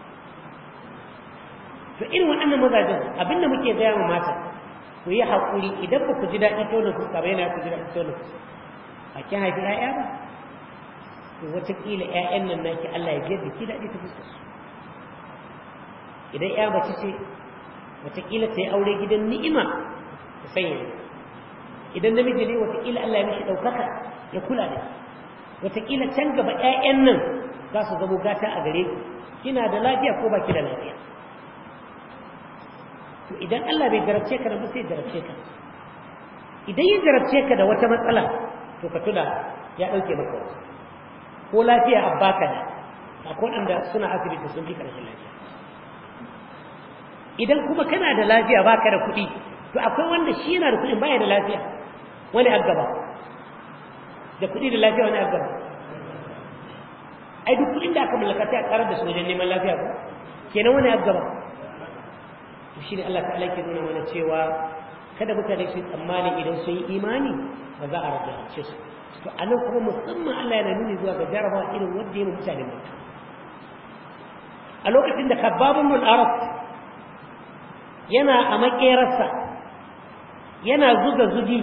to irin waɗannan mazajen abinda muke gaya wa mata, ku yi haƙuri. idan ba ku ji daɗi taunin fuska ba yana ku ji daɗi taunin fuska, a kin haifi ƴaƴa ba to wataƙila ƴaƴan nan naki Allah ya biyar da ki daɗi ta fuska su. idan ƴa mace ce wataƙila ta yi aure gidan ni'ima ta sanya, idan namiji ne wataƙila Allah ya mishi ɗaukaka ya kula da shi, wataƙila can gaba ƴaƴan nan za su zamo gata a gare ki, kina da lafiya ko ba ki da lafiya. to idan Allah bai jarabce ka da ba sai jarabce ka. idan ya jarabce ka da wata matsala to ka tuna ya ɗauke maka wasu, ko lafiya abba ka da akwai waɗanda suna asibiti sun fi ƙarshen lafiya. idan kuma kana da lafiya baka da kuɗi to akwai wanda shi yana da kuɗin baya da lafiya, wani aggaba da kuɗi da lafiya wani aggaba. ai duk kuɗin da aka mallaka sai a karar da su wajen neman lafiya ko kenan wani aggaba. to shine Allah ta'ala ke nuna mana cewa kada mutane su tsammani idan sun yi imani ba za a rage su. to anan kuma musamman Allah yana nuni zuwa ga jarabawa irin wanda ya mutane mutu a lokacin da Khabbab ibn al-Arat yana a makerarsa yana zuga zugi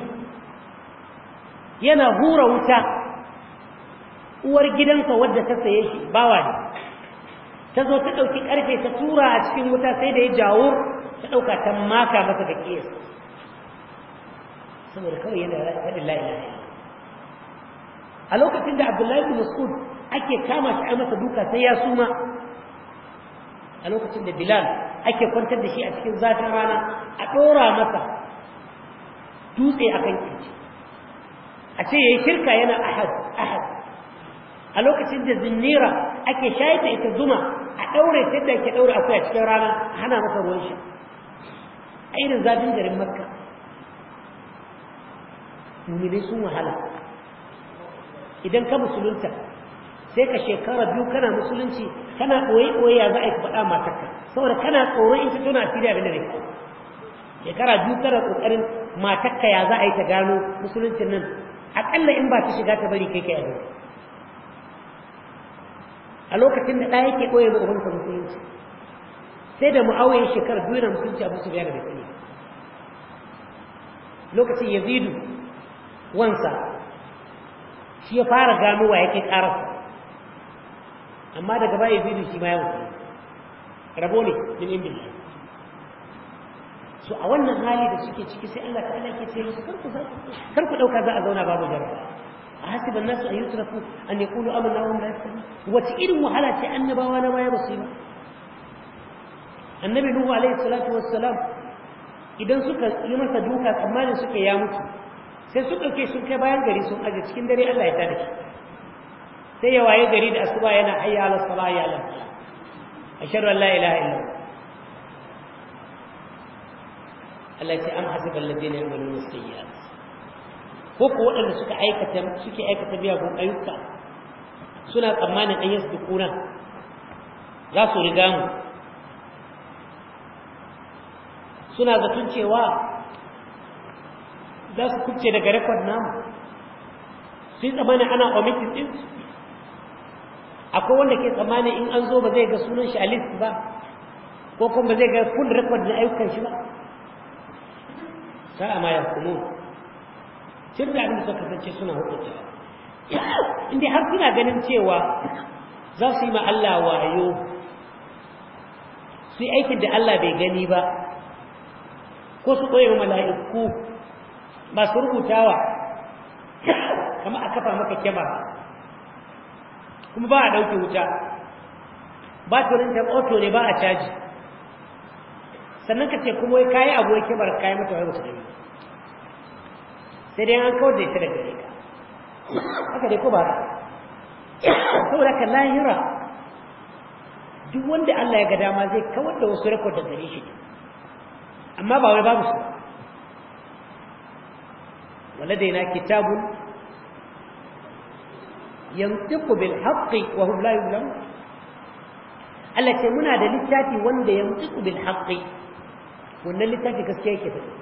yana hura wuta, uwar gidansa wadda ta saye shi bawa ne ta zo ta ɗauki ƙarfe ta tura a cikin wuta sai da ya jawo ta ɗauka ta maka masa da ƙiyas saboda kawai yana faɗin la ilaha illallah. a lokacin da Abdullahi bin Mas'ud ake kama shi a masa duka sai ya suma, a lokacin da Bilal ake kwantar da shi a cikin zafin rana a ɗora masa dutse a kan kirji a ce ya yi shirka yana ahad ahad, a lokacin da Zinnira ake shayar da ita zuma a ɗaure ta yadda ake ɗaure akwai a cikin rana a hana masa ruwan sha a irin zafin garin Makka. muminai sun wahala. idan ka musulunta sai ka shekara 2 kana musulunci kana ɓoye ya za a yi faɗa matarka saboda kana tsoron in ta tona asiri abin da ne. shekara 2 kana ƙoƙarin matarka ya za a yi ta gano musuluncin nan, aƙalla in ba ta shiga ta bari kai kai abin. a lokacin da ɗaya yake ɓoye ma ubansa musulunci sai da Muawiya shekara 2 na musulunci Abu Sufyan da bai. lokacin Yazidu wansa shi ya fara gano wa yake ƙararsa, amma daga baya Yazidu shi ma ya mutu rabo ne min indillah. so a wannan hali da suke ciki sai Allah ta'ala ke ce musu kar ku dauka za a zauna babu jarraba. ahasiba an-nasu an yutraku an yaqulu amanna wa hum la yaftanun. wata irin wahala ce annabawa na baya basu yi ba. annabi Nuhu alaihi salatu wassalam idan suka yi masa duka tsammanin suke ya mutu sai su ɗauke sun kai bayan gari sun aje cikin dare Allah ya tada shi sai ya waye gari da asuba yana hayya ala salah ya ala ashhadu an la ilaha illa Allah ya am hasiba alladhina ya'maluna as-sayyi'at ko ko wadanda suke aikata biyagun ayyuka suna tsammanin an yasu kuna za su riga mu, suna zaton cewa za su kubce daga rekod namu, sun tsammanin ana omitin din. akwai wanda ke tsammanin in an zo ba zai ga sunan shi a list ba ko kuma ba zai ga full record na ayyukan shi ba. sa'a ma yakumu sirri abin da suka kasance suna hukunta inda har suna ganin cewa za su yi ma Allah wayo su yi aikin da Allah bai gani ba ko su koyi wa mala'iku masu rubutawa kama a kafa maka kyamara kuma ba a ɗauke wuta batirin ta auto ne ba a caji sannan ka ce kuma wai kayi abu wai kyamara kayi mata wai mutu da sai dai an kawar da ita daga gare ka haka dai ko ba saboda ka lahira duk wanda Allah ya ga dama zai kawar da wasu rekod da gare shi amma ba wai babu su waladaina kitabun yantiqu bil haqqi wa hum la yuzlamun Allah ce muna da littafi wanda yantiqu bil haqqi wannan littafi gaskiya yake faɗi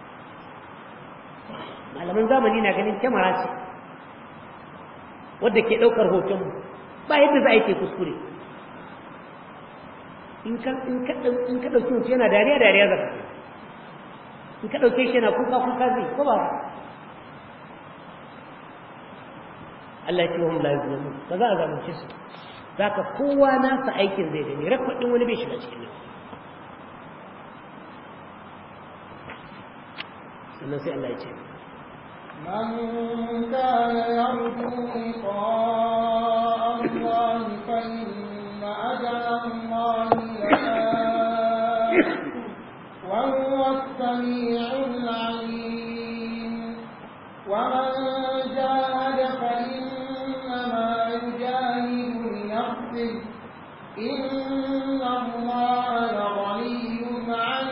malaman zamani na ganin kyamara ce wadda ke ɗaukar hoton ba yadda za a yi ke kuskure in ka ɗauki mutu yana dariya za ka in ka ɗauke shi yana kuka zai ko ba Allah ya ce wa hum la yuzlamun ba za a zalunce su za ka kowa nasa aikin zai gani rakwadin wani bai shiga cikin nan sannan sai Allah ya ce من كان يرجو لقاء الله فإن أجل الله لآت وهو السميع العليم ومن جاهد فإنما يجاهد لنفسه إن الله لغني عن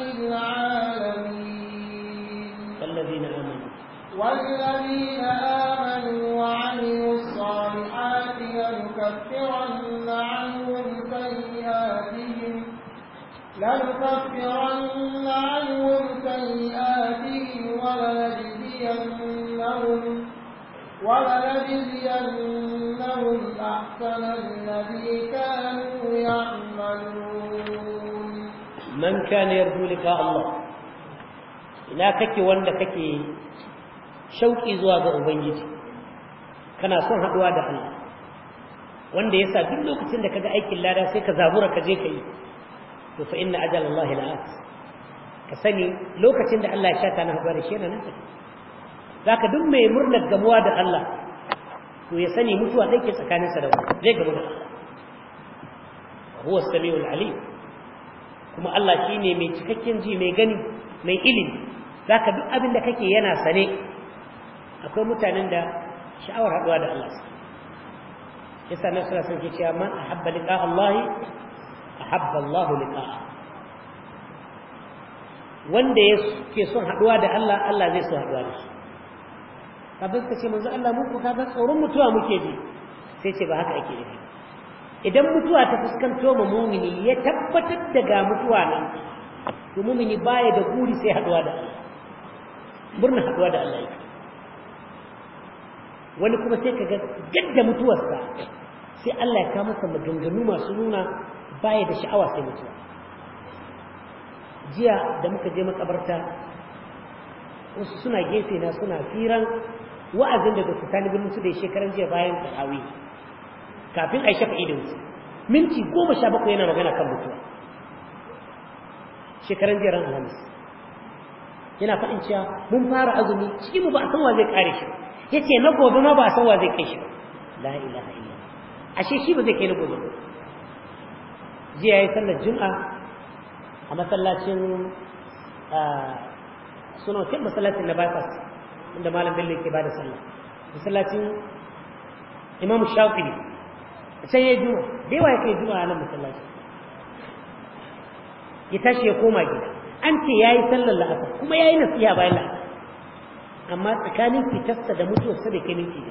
العالمين والذين آمنوا وعملوا الصالحات لنكفرن عنهم سيئاتهم ولنجزينهم أحسن الذي كانوا يعملون. من كان يرجو لقاء الله ina kake wanda kake shauki zuwa ga ubangiji kana son haduwa da Allah wanda yasa duk lokacin da kaga aikin lada sai ka zabura ka je kai to fa inna ajal Allah la'at ka sani lokacin da Allah ya shata na haduwa da shi nan zaka duk mai murnar gamuwa da Allah to ya sani mutuwa take tsakaninsa da wani zai gamu da Allah huwa as-sami'ul alim kuma Allah shine mai cikakken ji mai gani mai ilimi zaka duk abin da kake yana sane akwai mutanen da sha'awar haduwa da Allah yasa nan sura sun ce cewa man ahabba liqa Allah ahabba Allah liqa'a wanda yake son haduwa da Allah Allah zai so haduwa da shi kabin ka ce manzo Allah mun ku kaga tsoron mutuwa muke ji sai ce ba haka ake nufi idan mutuwa ta fuskanto mu mu'mini ya tabbatar da ga mutuwa nan to mu'mini baya da guri sai haduwa da Allah murna haduwa da Allah yake wani kuma sai kaga gadda mutuwarsa sai Allah ya kawo masa maganganu masu nuna baya da sha'awa sai mutuwa jiya da muka je makabarta wasu suna gefe na suna firan wa'azin da Dr. Sani Birnin su da shekaran jiya bayan tarawih kafin a shafa'i da wuce minti 17 yana magana kan mutuwa shekaran jiya ran Alhamis yana faɗin cewa mun fara azumi cikin mu ba a san wa zai kare shi yace na gobe ma ba a san wa zai kai shi ba la ilaha illa ashe shi ba zai kai na gobe ba jiya yayin sallar juma'a a masallacin suna wakil masallacin na bypass inda malam bello ke bada sallah masallacin imam shafi'i a can yayi juma'a da yawa yake juma'a nan masallaci ya tashi ya koma gida an ce yayi sallar la'asar kuma yayi nasiha bayan la'asar amma tsakanin fitarsa da mutuwarsa da kai minti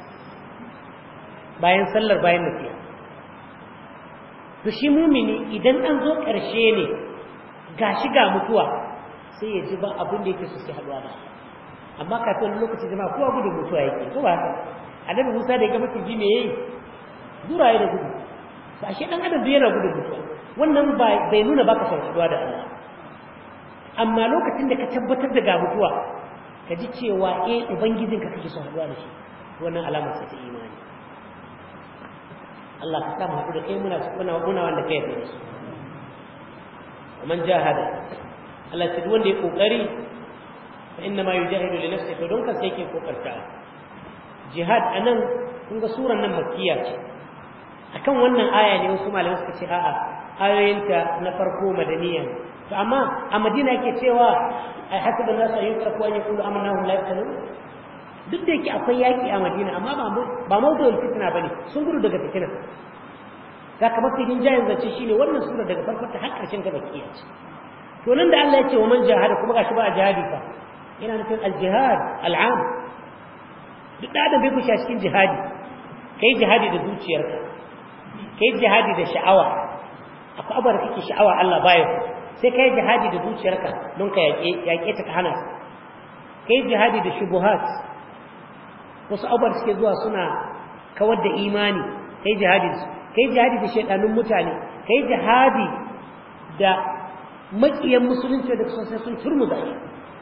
bayan sallar bayan nasiha to shi mumini idan an zo ƙarshe ne gashi ga mutuwa sai ya ji ba abin da yake so sai haɗuwa da amma kafin lokaci jama'a kowa gudun mutuwa yake ko ba haka annabi Musa da ya ga maciji me yayi zura ya da gudu ba shi dan adam yana gudun mutuwa wannan bai nuna baka son haɗuwa da Allah amma lokacin da ka tabbatar da ga mutuwa ka ji cewa ubangijinka kake so haɗuwa da shi wannan alamar ce ta imani Allah ka sa mu haɗu da kai muna wanda kai da su man jahada Allah ce wanda ya kokari fa inna ma yujahidu li nafsihi to don ka sai ke kokarta jihad anan kun ga suran nan makkiya ce akan wannan aya ne wasu malamai suka ce a'a ayoyinta na farko madaniya ne to amma a Madina yake cewa ai hasaba nasu ayyuka ko an yaqulu amanna hum la yaftanun duk da yake akwai yaki a Madina amma ba mawdu'ul fitna bane sun gudu daga fitina ga kamar cikin jayin zace shine wannan sura daga farkon ta har karshen ta bakiya ce to nan da Allah ya ce wa man jahada kuma gashi ba a jihadi fa yana nufin al-jihad al-am duk da bai kushe cikin jihadi kai jihadi da zuciyarka kai jihadi da sha'awa akwai abar kake sha'awa Allah baya sai kai jihadi da zuciyarka don ka yaƙe ta ka hana kai jihadi da shubuhat wasu abar suke zuwa suna kawar da imani kai jihadi da su kai jihadi da shaidanun mutane kai jihadi da makiyan musulunci da sosai sun turmuza shi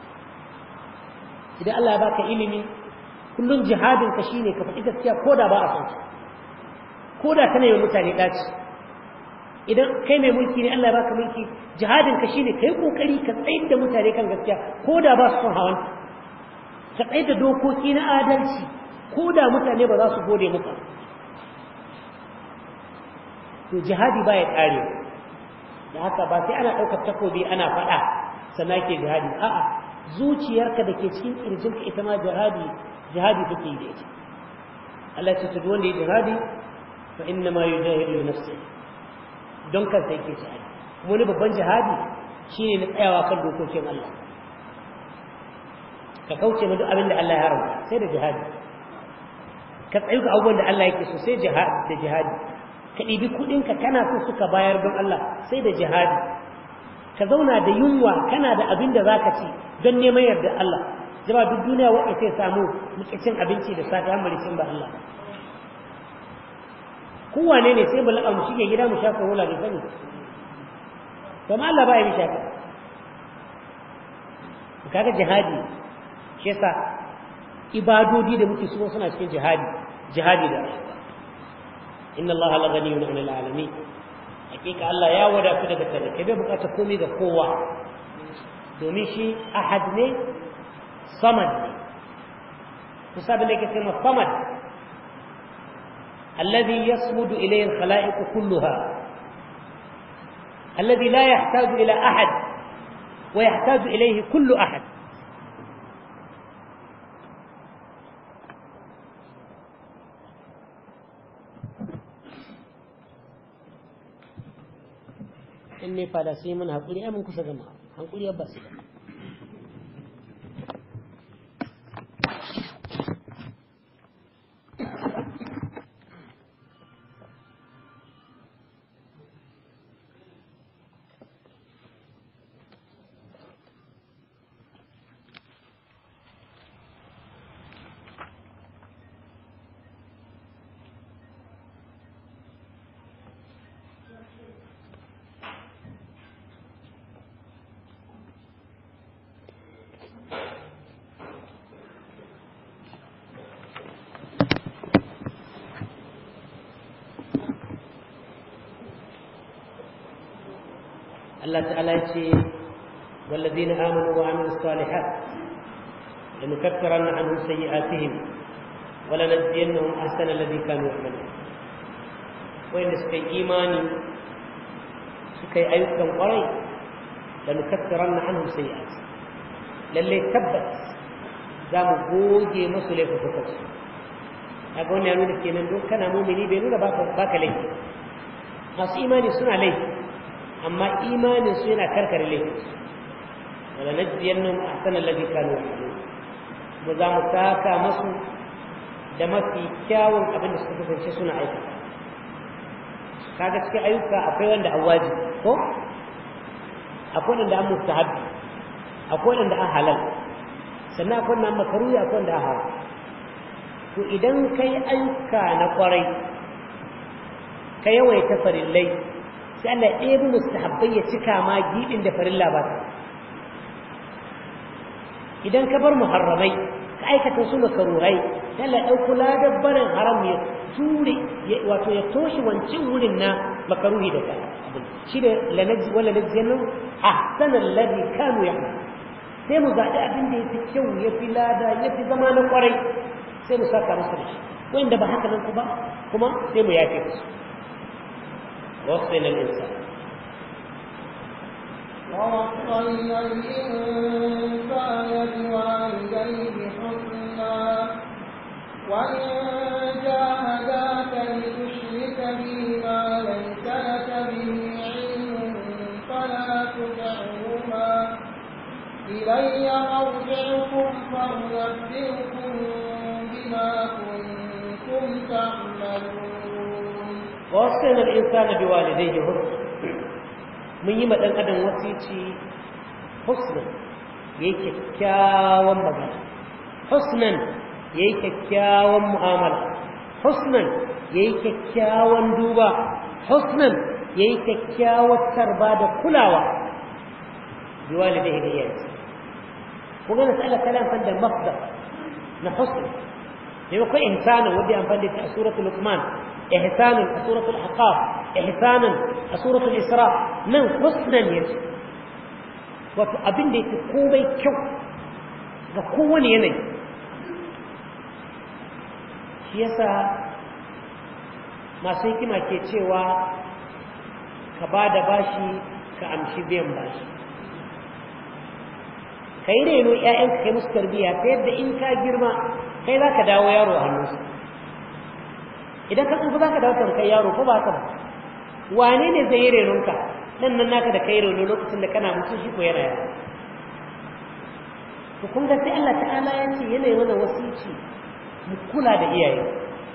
idan Allah ya baka ilimi kullun jihadin ka shine ka faɗi gaskiya koda ba a san ka koda kana yi mutane daci idan kai mai mulki ne Allah ya baka mulki jihadin ka shine kai kokari ka tsayar da mutane kan gaskiya koda ba su son hawan ka tsayar da dokoki na adalci koda mutane ba za su gode maka to jihadi baya kare da haka ba sai ana daukar takobi ana fada sannan ke jihadi a'a zuciyarka dake cikin kirjinka ita ma jihadi take yi da ita Allah ya ce wanda ya jihadi fa inna ma yujahidu nafsihi don kansa yake jihadi wani babban jihadi shine na tsayawa kan dokokin Allah ka kauce ma duk abin da Allah ya haramta sai da jihadi ka tsayu ga abubuwan da Allah yake so sai jihadi ka ɗibi kuɗinka kana so suka bayar don Allah sai da jihadi ka zauna da yunwa kana da abin da za ka ci don neman yarda Allah jama duk duniya wanda sai samu cin abinci da safi an bari cin ba Allah kowane ne sai bala mu shige gida mu shafa hula da sani to ma Allah ba ya shafa kaga jihadi shi yasa ibadodi da muke so suna cikin jihadi da inna Allah la ghaniyun 'anil 'alamin hakika Allah ya wadatu daga talaka bai bukata komai ga kowa domin shi ahad ne samad ne kusa da yake cewa samad alladhi yasmudu ilayhi al-khalaiq kulluha alladhi la yahtaju ila ahad wa yahtaju ilayhi kullu ahad in ne fada sai mun haƙuri ai mun kusa gama haƙuri ba su Allah ta'ala ya ce wallazina amanu wa amilus salihat lanukaffiranna anhum sayyi'atihim wa lanajziyannahum ahsana alladhi kanu ya'malun wanda suka yi imani suka yi ayyukan kwarai lanukaffiranna anhum sayyi'atihim lalle tabbas za mu goge musu laifukansu kaga wannan ya nuna kenan don kana mu'mini bai nuna baka laifi masu imani suna laifi amma imanin su yana karkare laifi wala najziyannahum ahsana alladhi kanu ya'malun ba za mu saka masu da mafi kyawun abin da suka kasance suna aikata kaga cikin ayyuka akwai wanda an wajibi ko akwai wanda an mustahabbi akwai wanda an halal sannan akwai wanda an makaruhi akwai wanda an haram to idan kai ayyuka na kwarai ka yawaita farillai sai Allah ya ɗebi mustahabbai ya cika ma giɗin da farilla ba ta idan ka bar muharramai ka aikata su makaruhai dalla dauko ladabbaran haram ya ture wato ya toshi wancin wurin na makaruhi da ka shi da lanaji wala lajjannu ahsana alladhi kanu ya'mal sai mu zaɗi abin da yafi kyau yafi lada yafi zama na kwarai sai mu saka masa da shi wanda ba haka nan kuma sai mu yafe su wasayna al-insan ووصينا الإنسان بوالديه حسنا وإن جاهداك لتشرك بي ما ليس لك به علم فلا تطعهما إلي مرجعكم فأنبئكم بما كنتم تعملون ووصينا الإنسان بوالديه حسنا mun yi maɗan adam wasici husnan ya yi kyakkyawan magana husnan ya yi kyakkyawan mu'amala husnan ya yi kyakkyawan duba husnan ya yi kyakkyawar tarba da kulawa bi walidai da iyayensa ko ga nasala kalam fa da mafdal na husn ne ko insana wanda an fadi ta suratul luqman ihsan suratul ahqaf ihsanan suratul isra nan husnan yace wato abin da yake komai kyau ga kowane yanayi shi yasa masu hikima ke cewa ka ba da bashi ka amshi biyan bashi ka yi reno ‘ya'yanka kai musu tarbiyya ta yadda in ka girma kai za ka dawo yaro a hannunsu idan ka tsufa za ka dawo tamkai yaro ko ba ka ba wane ne zai yi renonka nan naka da kai reno lokacin da kana mutum shi ko yana yaro to kun ga sai Allah ta'ala ya ce yana yi mana wasici mu kula da iyaye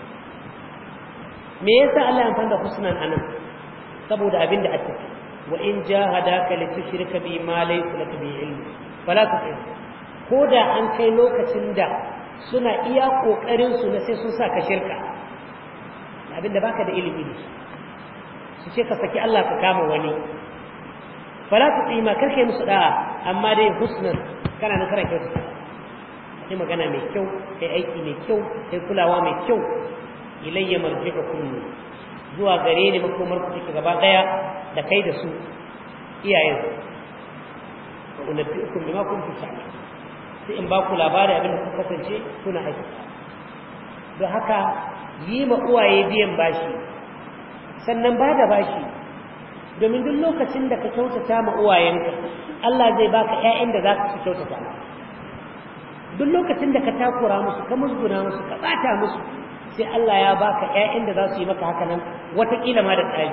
me yasa Allah ya amfani da husnan anan saboda abin da ake wa in jahadaka li tushrika bi ma laysa laka bi ilm fala tuti ko da an kai lokacin da suna iya kokarin su na sai sun saka shirka abin da baka da ilimi ne su ce ka saki Allah ka kama wani fala tuti ma karkai musu da'a amma dai husnan kana nan kana kyau kai magana mai kyau kai aiki mai kyau kai kulawa mai kyau ilayya marji'ukum zuwa gare ni makomar ku take gaba daya da kai da su iyayen ku unabbiukum bima kuntum ta'malun sai in ba ku labari abin da kuka kasance kuna aiki don haka yi ma uwaye biyan bashi sannan ba da bashi domin duk lokacin da ka kyautata ma uwayenka Allah zai baka ƴaƴan da za ka kyautata duk lokacin da ka takura musu ka musguna musu ka bata musu sai Allah ya baka ƴaƴan da za su yi maka haka nan wataƙila ma da tsari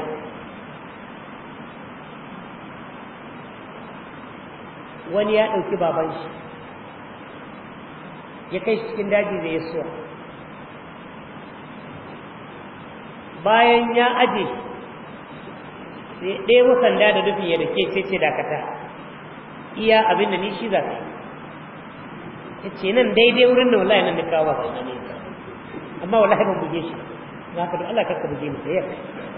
wani ya ɗauki baban shi ya kai shi cikin daji da ya suwa bayan ya aje sai ɗaya sanda da dufin ya da ke ce dakata iya abin da ni shi za ka ya ce nan daidai wurin da wallahi nan da kawo ba amma wallahi ban buge shi za ka da Allah karka buge ni sai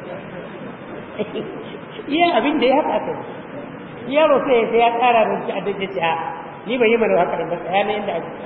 iya abin da ya haka aka yaro sai ya kara da shi a dace a ni ban yi mana haka ba tsaya ne inda ake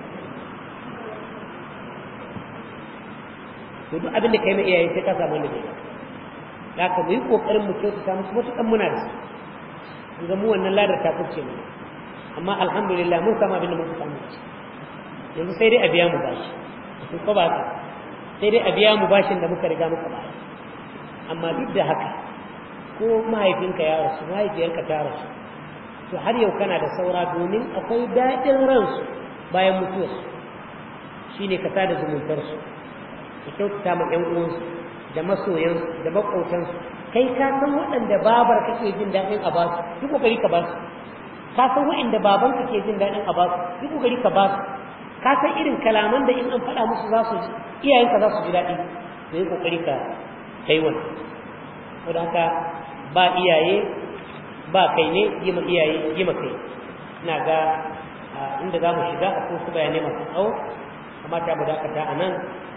to duk abin da kai na iyaye sai ka samu wanda bai da ka mu yi kokarin mu kyautata musu matukan muna da su ga mu wannan ladar ta kuce mu amma alhamdulillah mun samu abin da mun samu yanzu sai dai a biya mu bashi ko ba ka sai dai a biya mu bashin da muka riga muka bayar amma duk da haka ko mahaifinka ya rasu mahaifiyarka ta rasu to har yau kana da saura domin akwai daɗin ransu bayan mutuwarsu shine ka sada zumuntarsu ka kyautata ma ƴan uwansu da masoyansu da maƙotansu kai ka san waɗanda babar kake jin daɗin a basu duk kokari ka basu ka san waɗanda baban kake jin daɗin a basu duk kokari ka basu ka san irin kalaman da in an faɗa musu za su ji iyayenka za su ji daɗi to yi kokari ka kai wannan saboda haka ba iyaye ba kai ne yi ma iyaye yi ma kai ina ga inda za mu shiga akwai su bayanai masu tsawo amma ta mu dakata a nan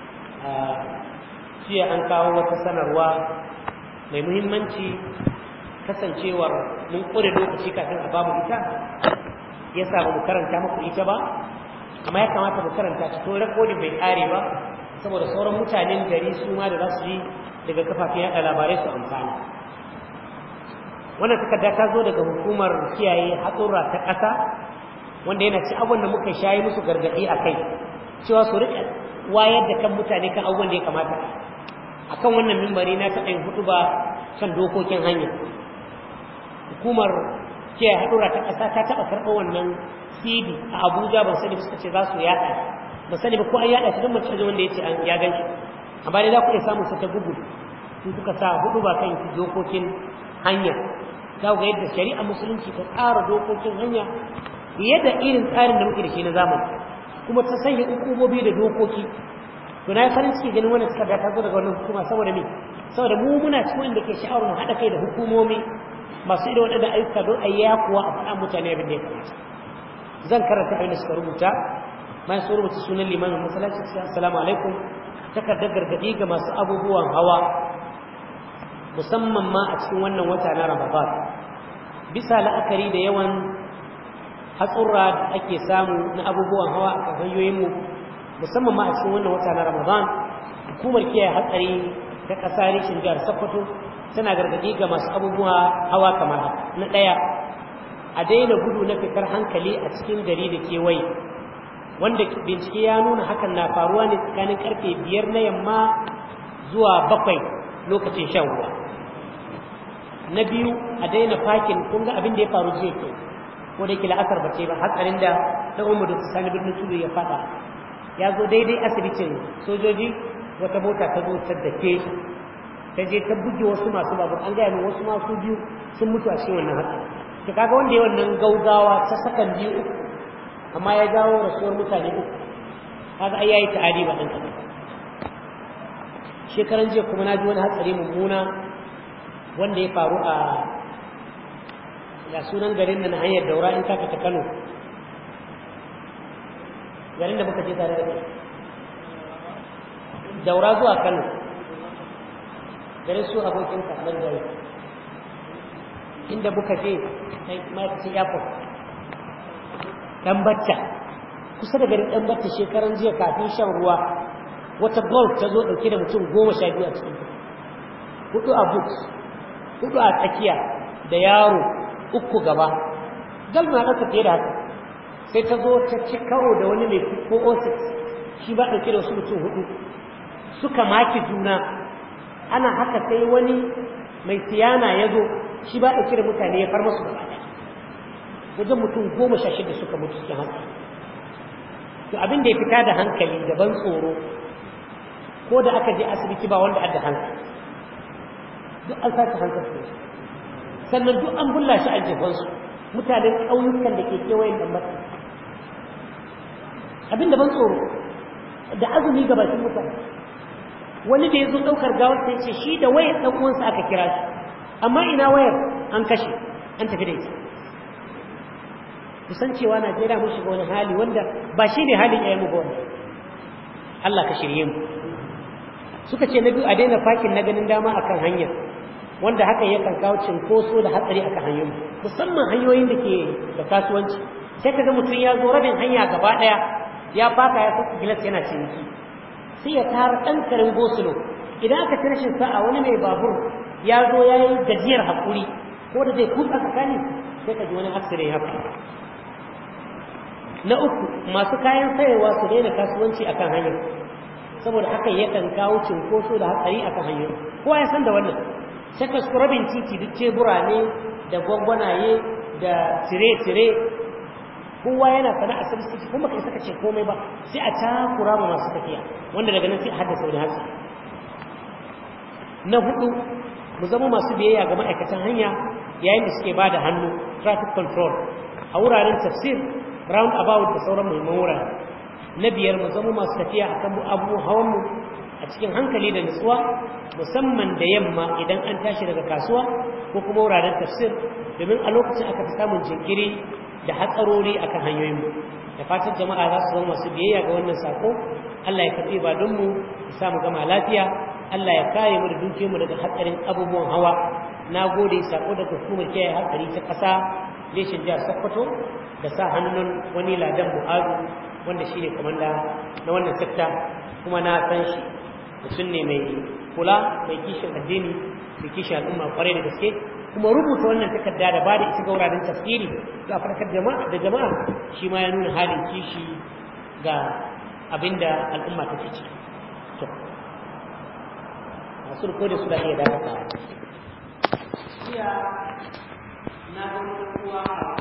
jiya an kawo wata sanarwa mai muhimmanci kasancewar mun ƙure lokaci kafin a babu ita yasa ba mu karanta muku ita ba amma ya kamata mu karanta ta to recording bai kare ba saboda sauran mutanen gari su ma da za su yi daga kafafen yaɗa labarai su amfana. Wannan takarda ta zo daga hukumar kiyaye hatsura ta ƙasa wanda yana ci abin da muka shayi musu gargaɗi a kai cewa su riƙa wayar da kan mutane kan abubuwan da ya kamata akan wannan mimbari na taɓa yin huɗuba kan dokokin hanya. Hukumar kiyaye hatsura ta ƙasa ta taɓa karɓar wannan CD a Abuja ban sani suka ce za su yaɗa ban sani ba ko an yaɗa shi don mace wanda ya ce ya gan shi amma dai za ku iya samun sa ta Google in kuka sa huɗuba kan dokokin hanya za ku ga yadda shari'a musulunci ta tsara dokokin hanya fiye da irin tsarin da muke da shi na zamani kuma ta sanya hukumomi da dokoki to na yi farin ciki ganin wannan takarda ta zo daga wannan hukuma saboda me saboda mu muna cikin wanda ke sha'awar mu haɗa kai da hukumomi masu irin waɗannan ayyuka don a yi kuwa a faɗa mutane abin da ya kamata. Zan karanta abin da suka rubuta bayan sun rubuta sunan limamin masallaci assalamu alaikum takardar gargaɗi ga masu abubuwan hawa musamman ma a cikin wannan wata na Ramadan bisa la'akari da yawan hatsura da ake samu na abubuwan hawa a kan hanyoyinmu musamman ma a cikin wannan wata na Ramadan hukumar kiyaye hatsari ta ƙasa reshen jihar Sokoto tana gargaɗi ga masu abubuwa hawa kamar haka. Na ɗaya, a daina gudu na fitar hankali a cikin gari da kewaye wanda bincike ya nuna hakan na faruwa ne tsakanin karfe 5 na yamma zuwa 7 lokacin shan ruwa. Na biyu, a daina fakin kun ga abin da ya faru jiya ke ko da yake la'asar bace ba hatsarin da dan Umar da Sani birnin Tudu ya fada ya zo daidai asibitin sojoji wata mota ta zo ta dake ta je ta buge wasu masu babur an gaya min wasu masu biyu sun mutu a cikin wannan hatsari to kaga wanda ya wannan gaugawa ta sakan biyu amma ya jawo rasuwar mutane uku kaga ai yayi ta'adi ba dan kaza. Shekaran jiya kuma na ji wani hatsari mummuna wanda ya faru a sunan garin da na hanyar Daura in kaka ta Kano garin da muka je tare da kai Daura zuwa Kano garin su abokin ka nan gari inda muka je sai ma'aikacin airport dan Bacca kusa da garin dan Bacca shekaran jiya kafin shan ruwa wata golf ta zo dauke da mutum 12 a cikin hudu a boot hudu a tsakiya da yaro uku gaba gal na ɗauka fiye da haka sai ta zo ta ci karo da wani mai 406 shi ba ɗauke da wasu mutum hudu suka maki juna ana haka sai wani mai siyana ya zo shi ba ɗauke da mutane ya far masu gaba ɗaya wajen mutum 16 suka mutu cikin hankali. To abin da ya fita da hankali da ban tsoro ko da aka je asibiti ba wanda adda hankali duk an sace hankali sannan duk an bulla shi a jifansu mutanen ƙauyukan da ke kewayen da mata abin da ban tsoro da azumi ga bakin mutane wani da ya zo ɗaukar gawar sai ce shi da wayar ɗan uwansa aka kira shi amma ina wayar an kashe an tafi da ita kusan cewa Najeriya mun shiga wani hali wanda ba shi ne halin yayin mu ba wannan Allah ka shirye mu. Suka ce na biyu a daina fakin na ganin dama akan hanya wanda hakan yakan kawo cinkoso da hatsari akan hanyoyi musamman hanyoyin da ke da kasuwanci sai kaga mutum ya zo rabin hanya gaba daya ya faka ya saka gilas yana ciniki sai ya tara dan karin gosulo idan aka ci rashin sa'a wani mai babur ya zo ya yi gajiyar hakuri ko da zai kuka tsakani sai ka ji wani accident ya faru. Na uku, masu kayan sayarwa su daina kasuwanci akan hanya saboda hakan yakan kawo cinkoso da hatsari akan hanya kowa ya san da wannan sai ka su rabin titi duk tebura ne da gwangwanaye da tire-tire kowa yana sana'a sarki kuma kai saka ce komai ba sai a takura ma masu tafiya wanda daga nan sai a haddasa wani hatsari. Na hudu, mu zama masu biyayya ga ma'aikatan hanya yayin da suke bada hannu traffic control a wuraren tafsir round about da sauran muhimman wurare. Na biyar, mu zama masu tafiya akan abubuwan hawan mu a cikin hankali da nutsuwa musamman da yamma idan an tashi daga kasuwa ko kuma wuraren tafsir domin a lokacin aka fi samun jinkiri da hatsarori akan hanyoyin mu. Da fatan jama'a za su zama masu biyayya ga wannan sako. Allah ya karbi ibadun mu ya sa mu gama lafiya. Allah ya kare mu da dukiyar mu daga hatsarin abubuwan hawa. Na gode sako daga hukumar kiyaye hatsari ta ƙasa leshin jihar Sokoto da sa hannun wani ladan Mu'azu wanda shine komanda na wannan sekta kuma na san shi mutum ne mai kula mai kishin addini mai kishin al'umma kwarai da gaske kuma rubuta wannan takarda da bada ita ga wuraren tafsiri ga farkar jama'a shi ma ya nuna halin kishi ga abinda al'umma take ciki to masu rikodin su da iya dakata iya na ga kuwa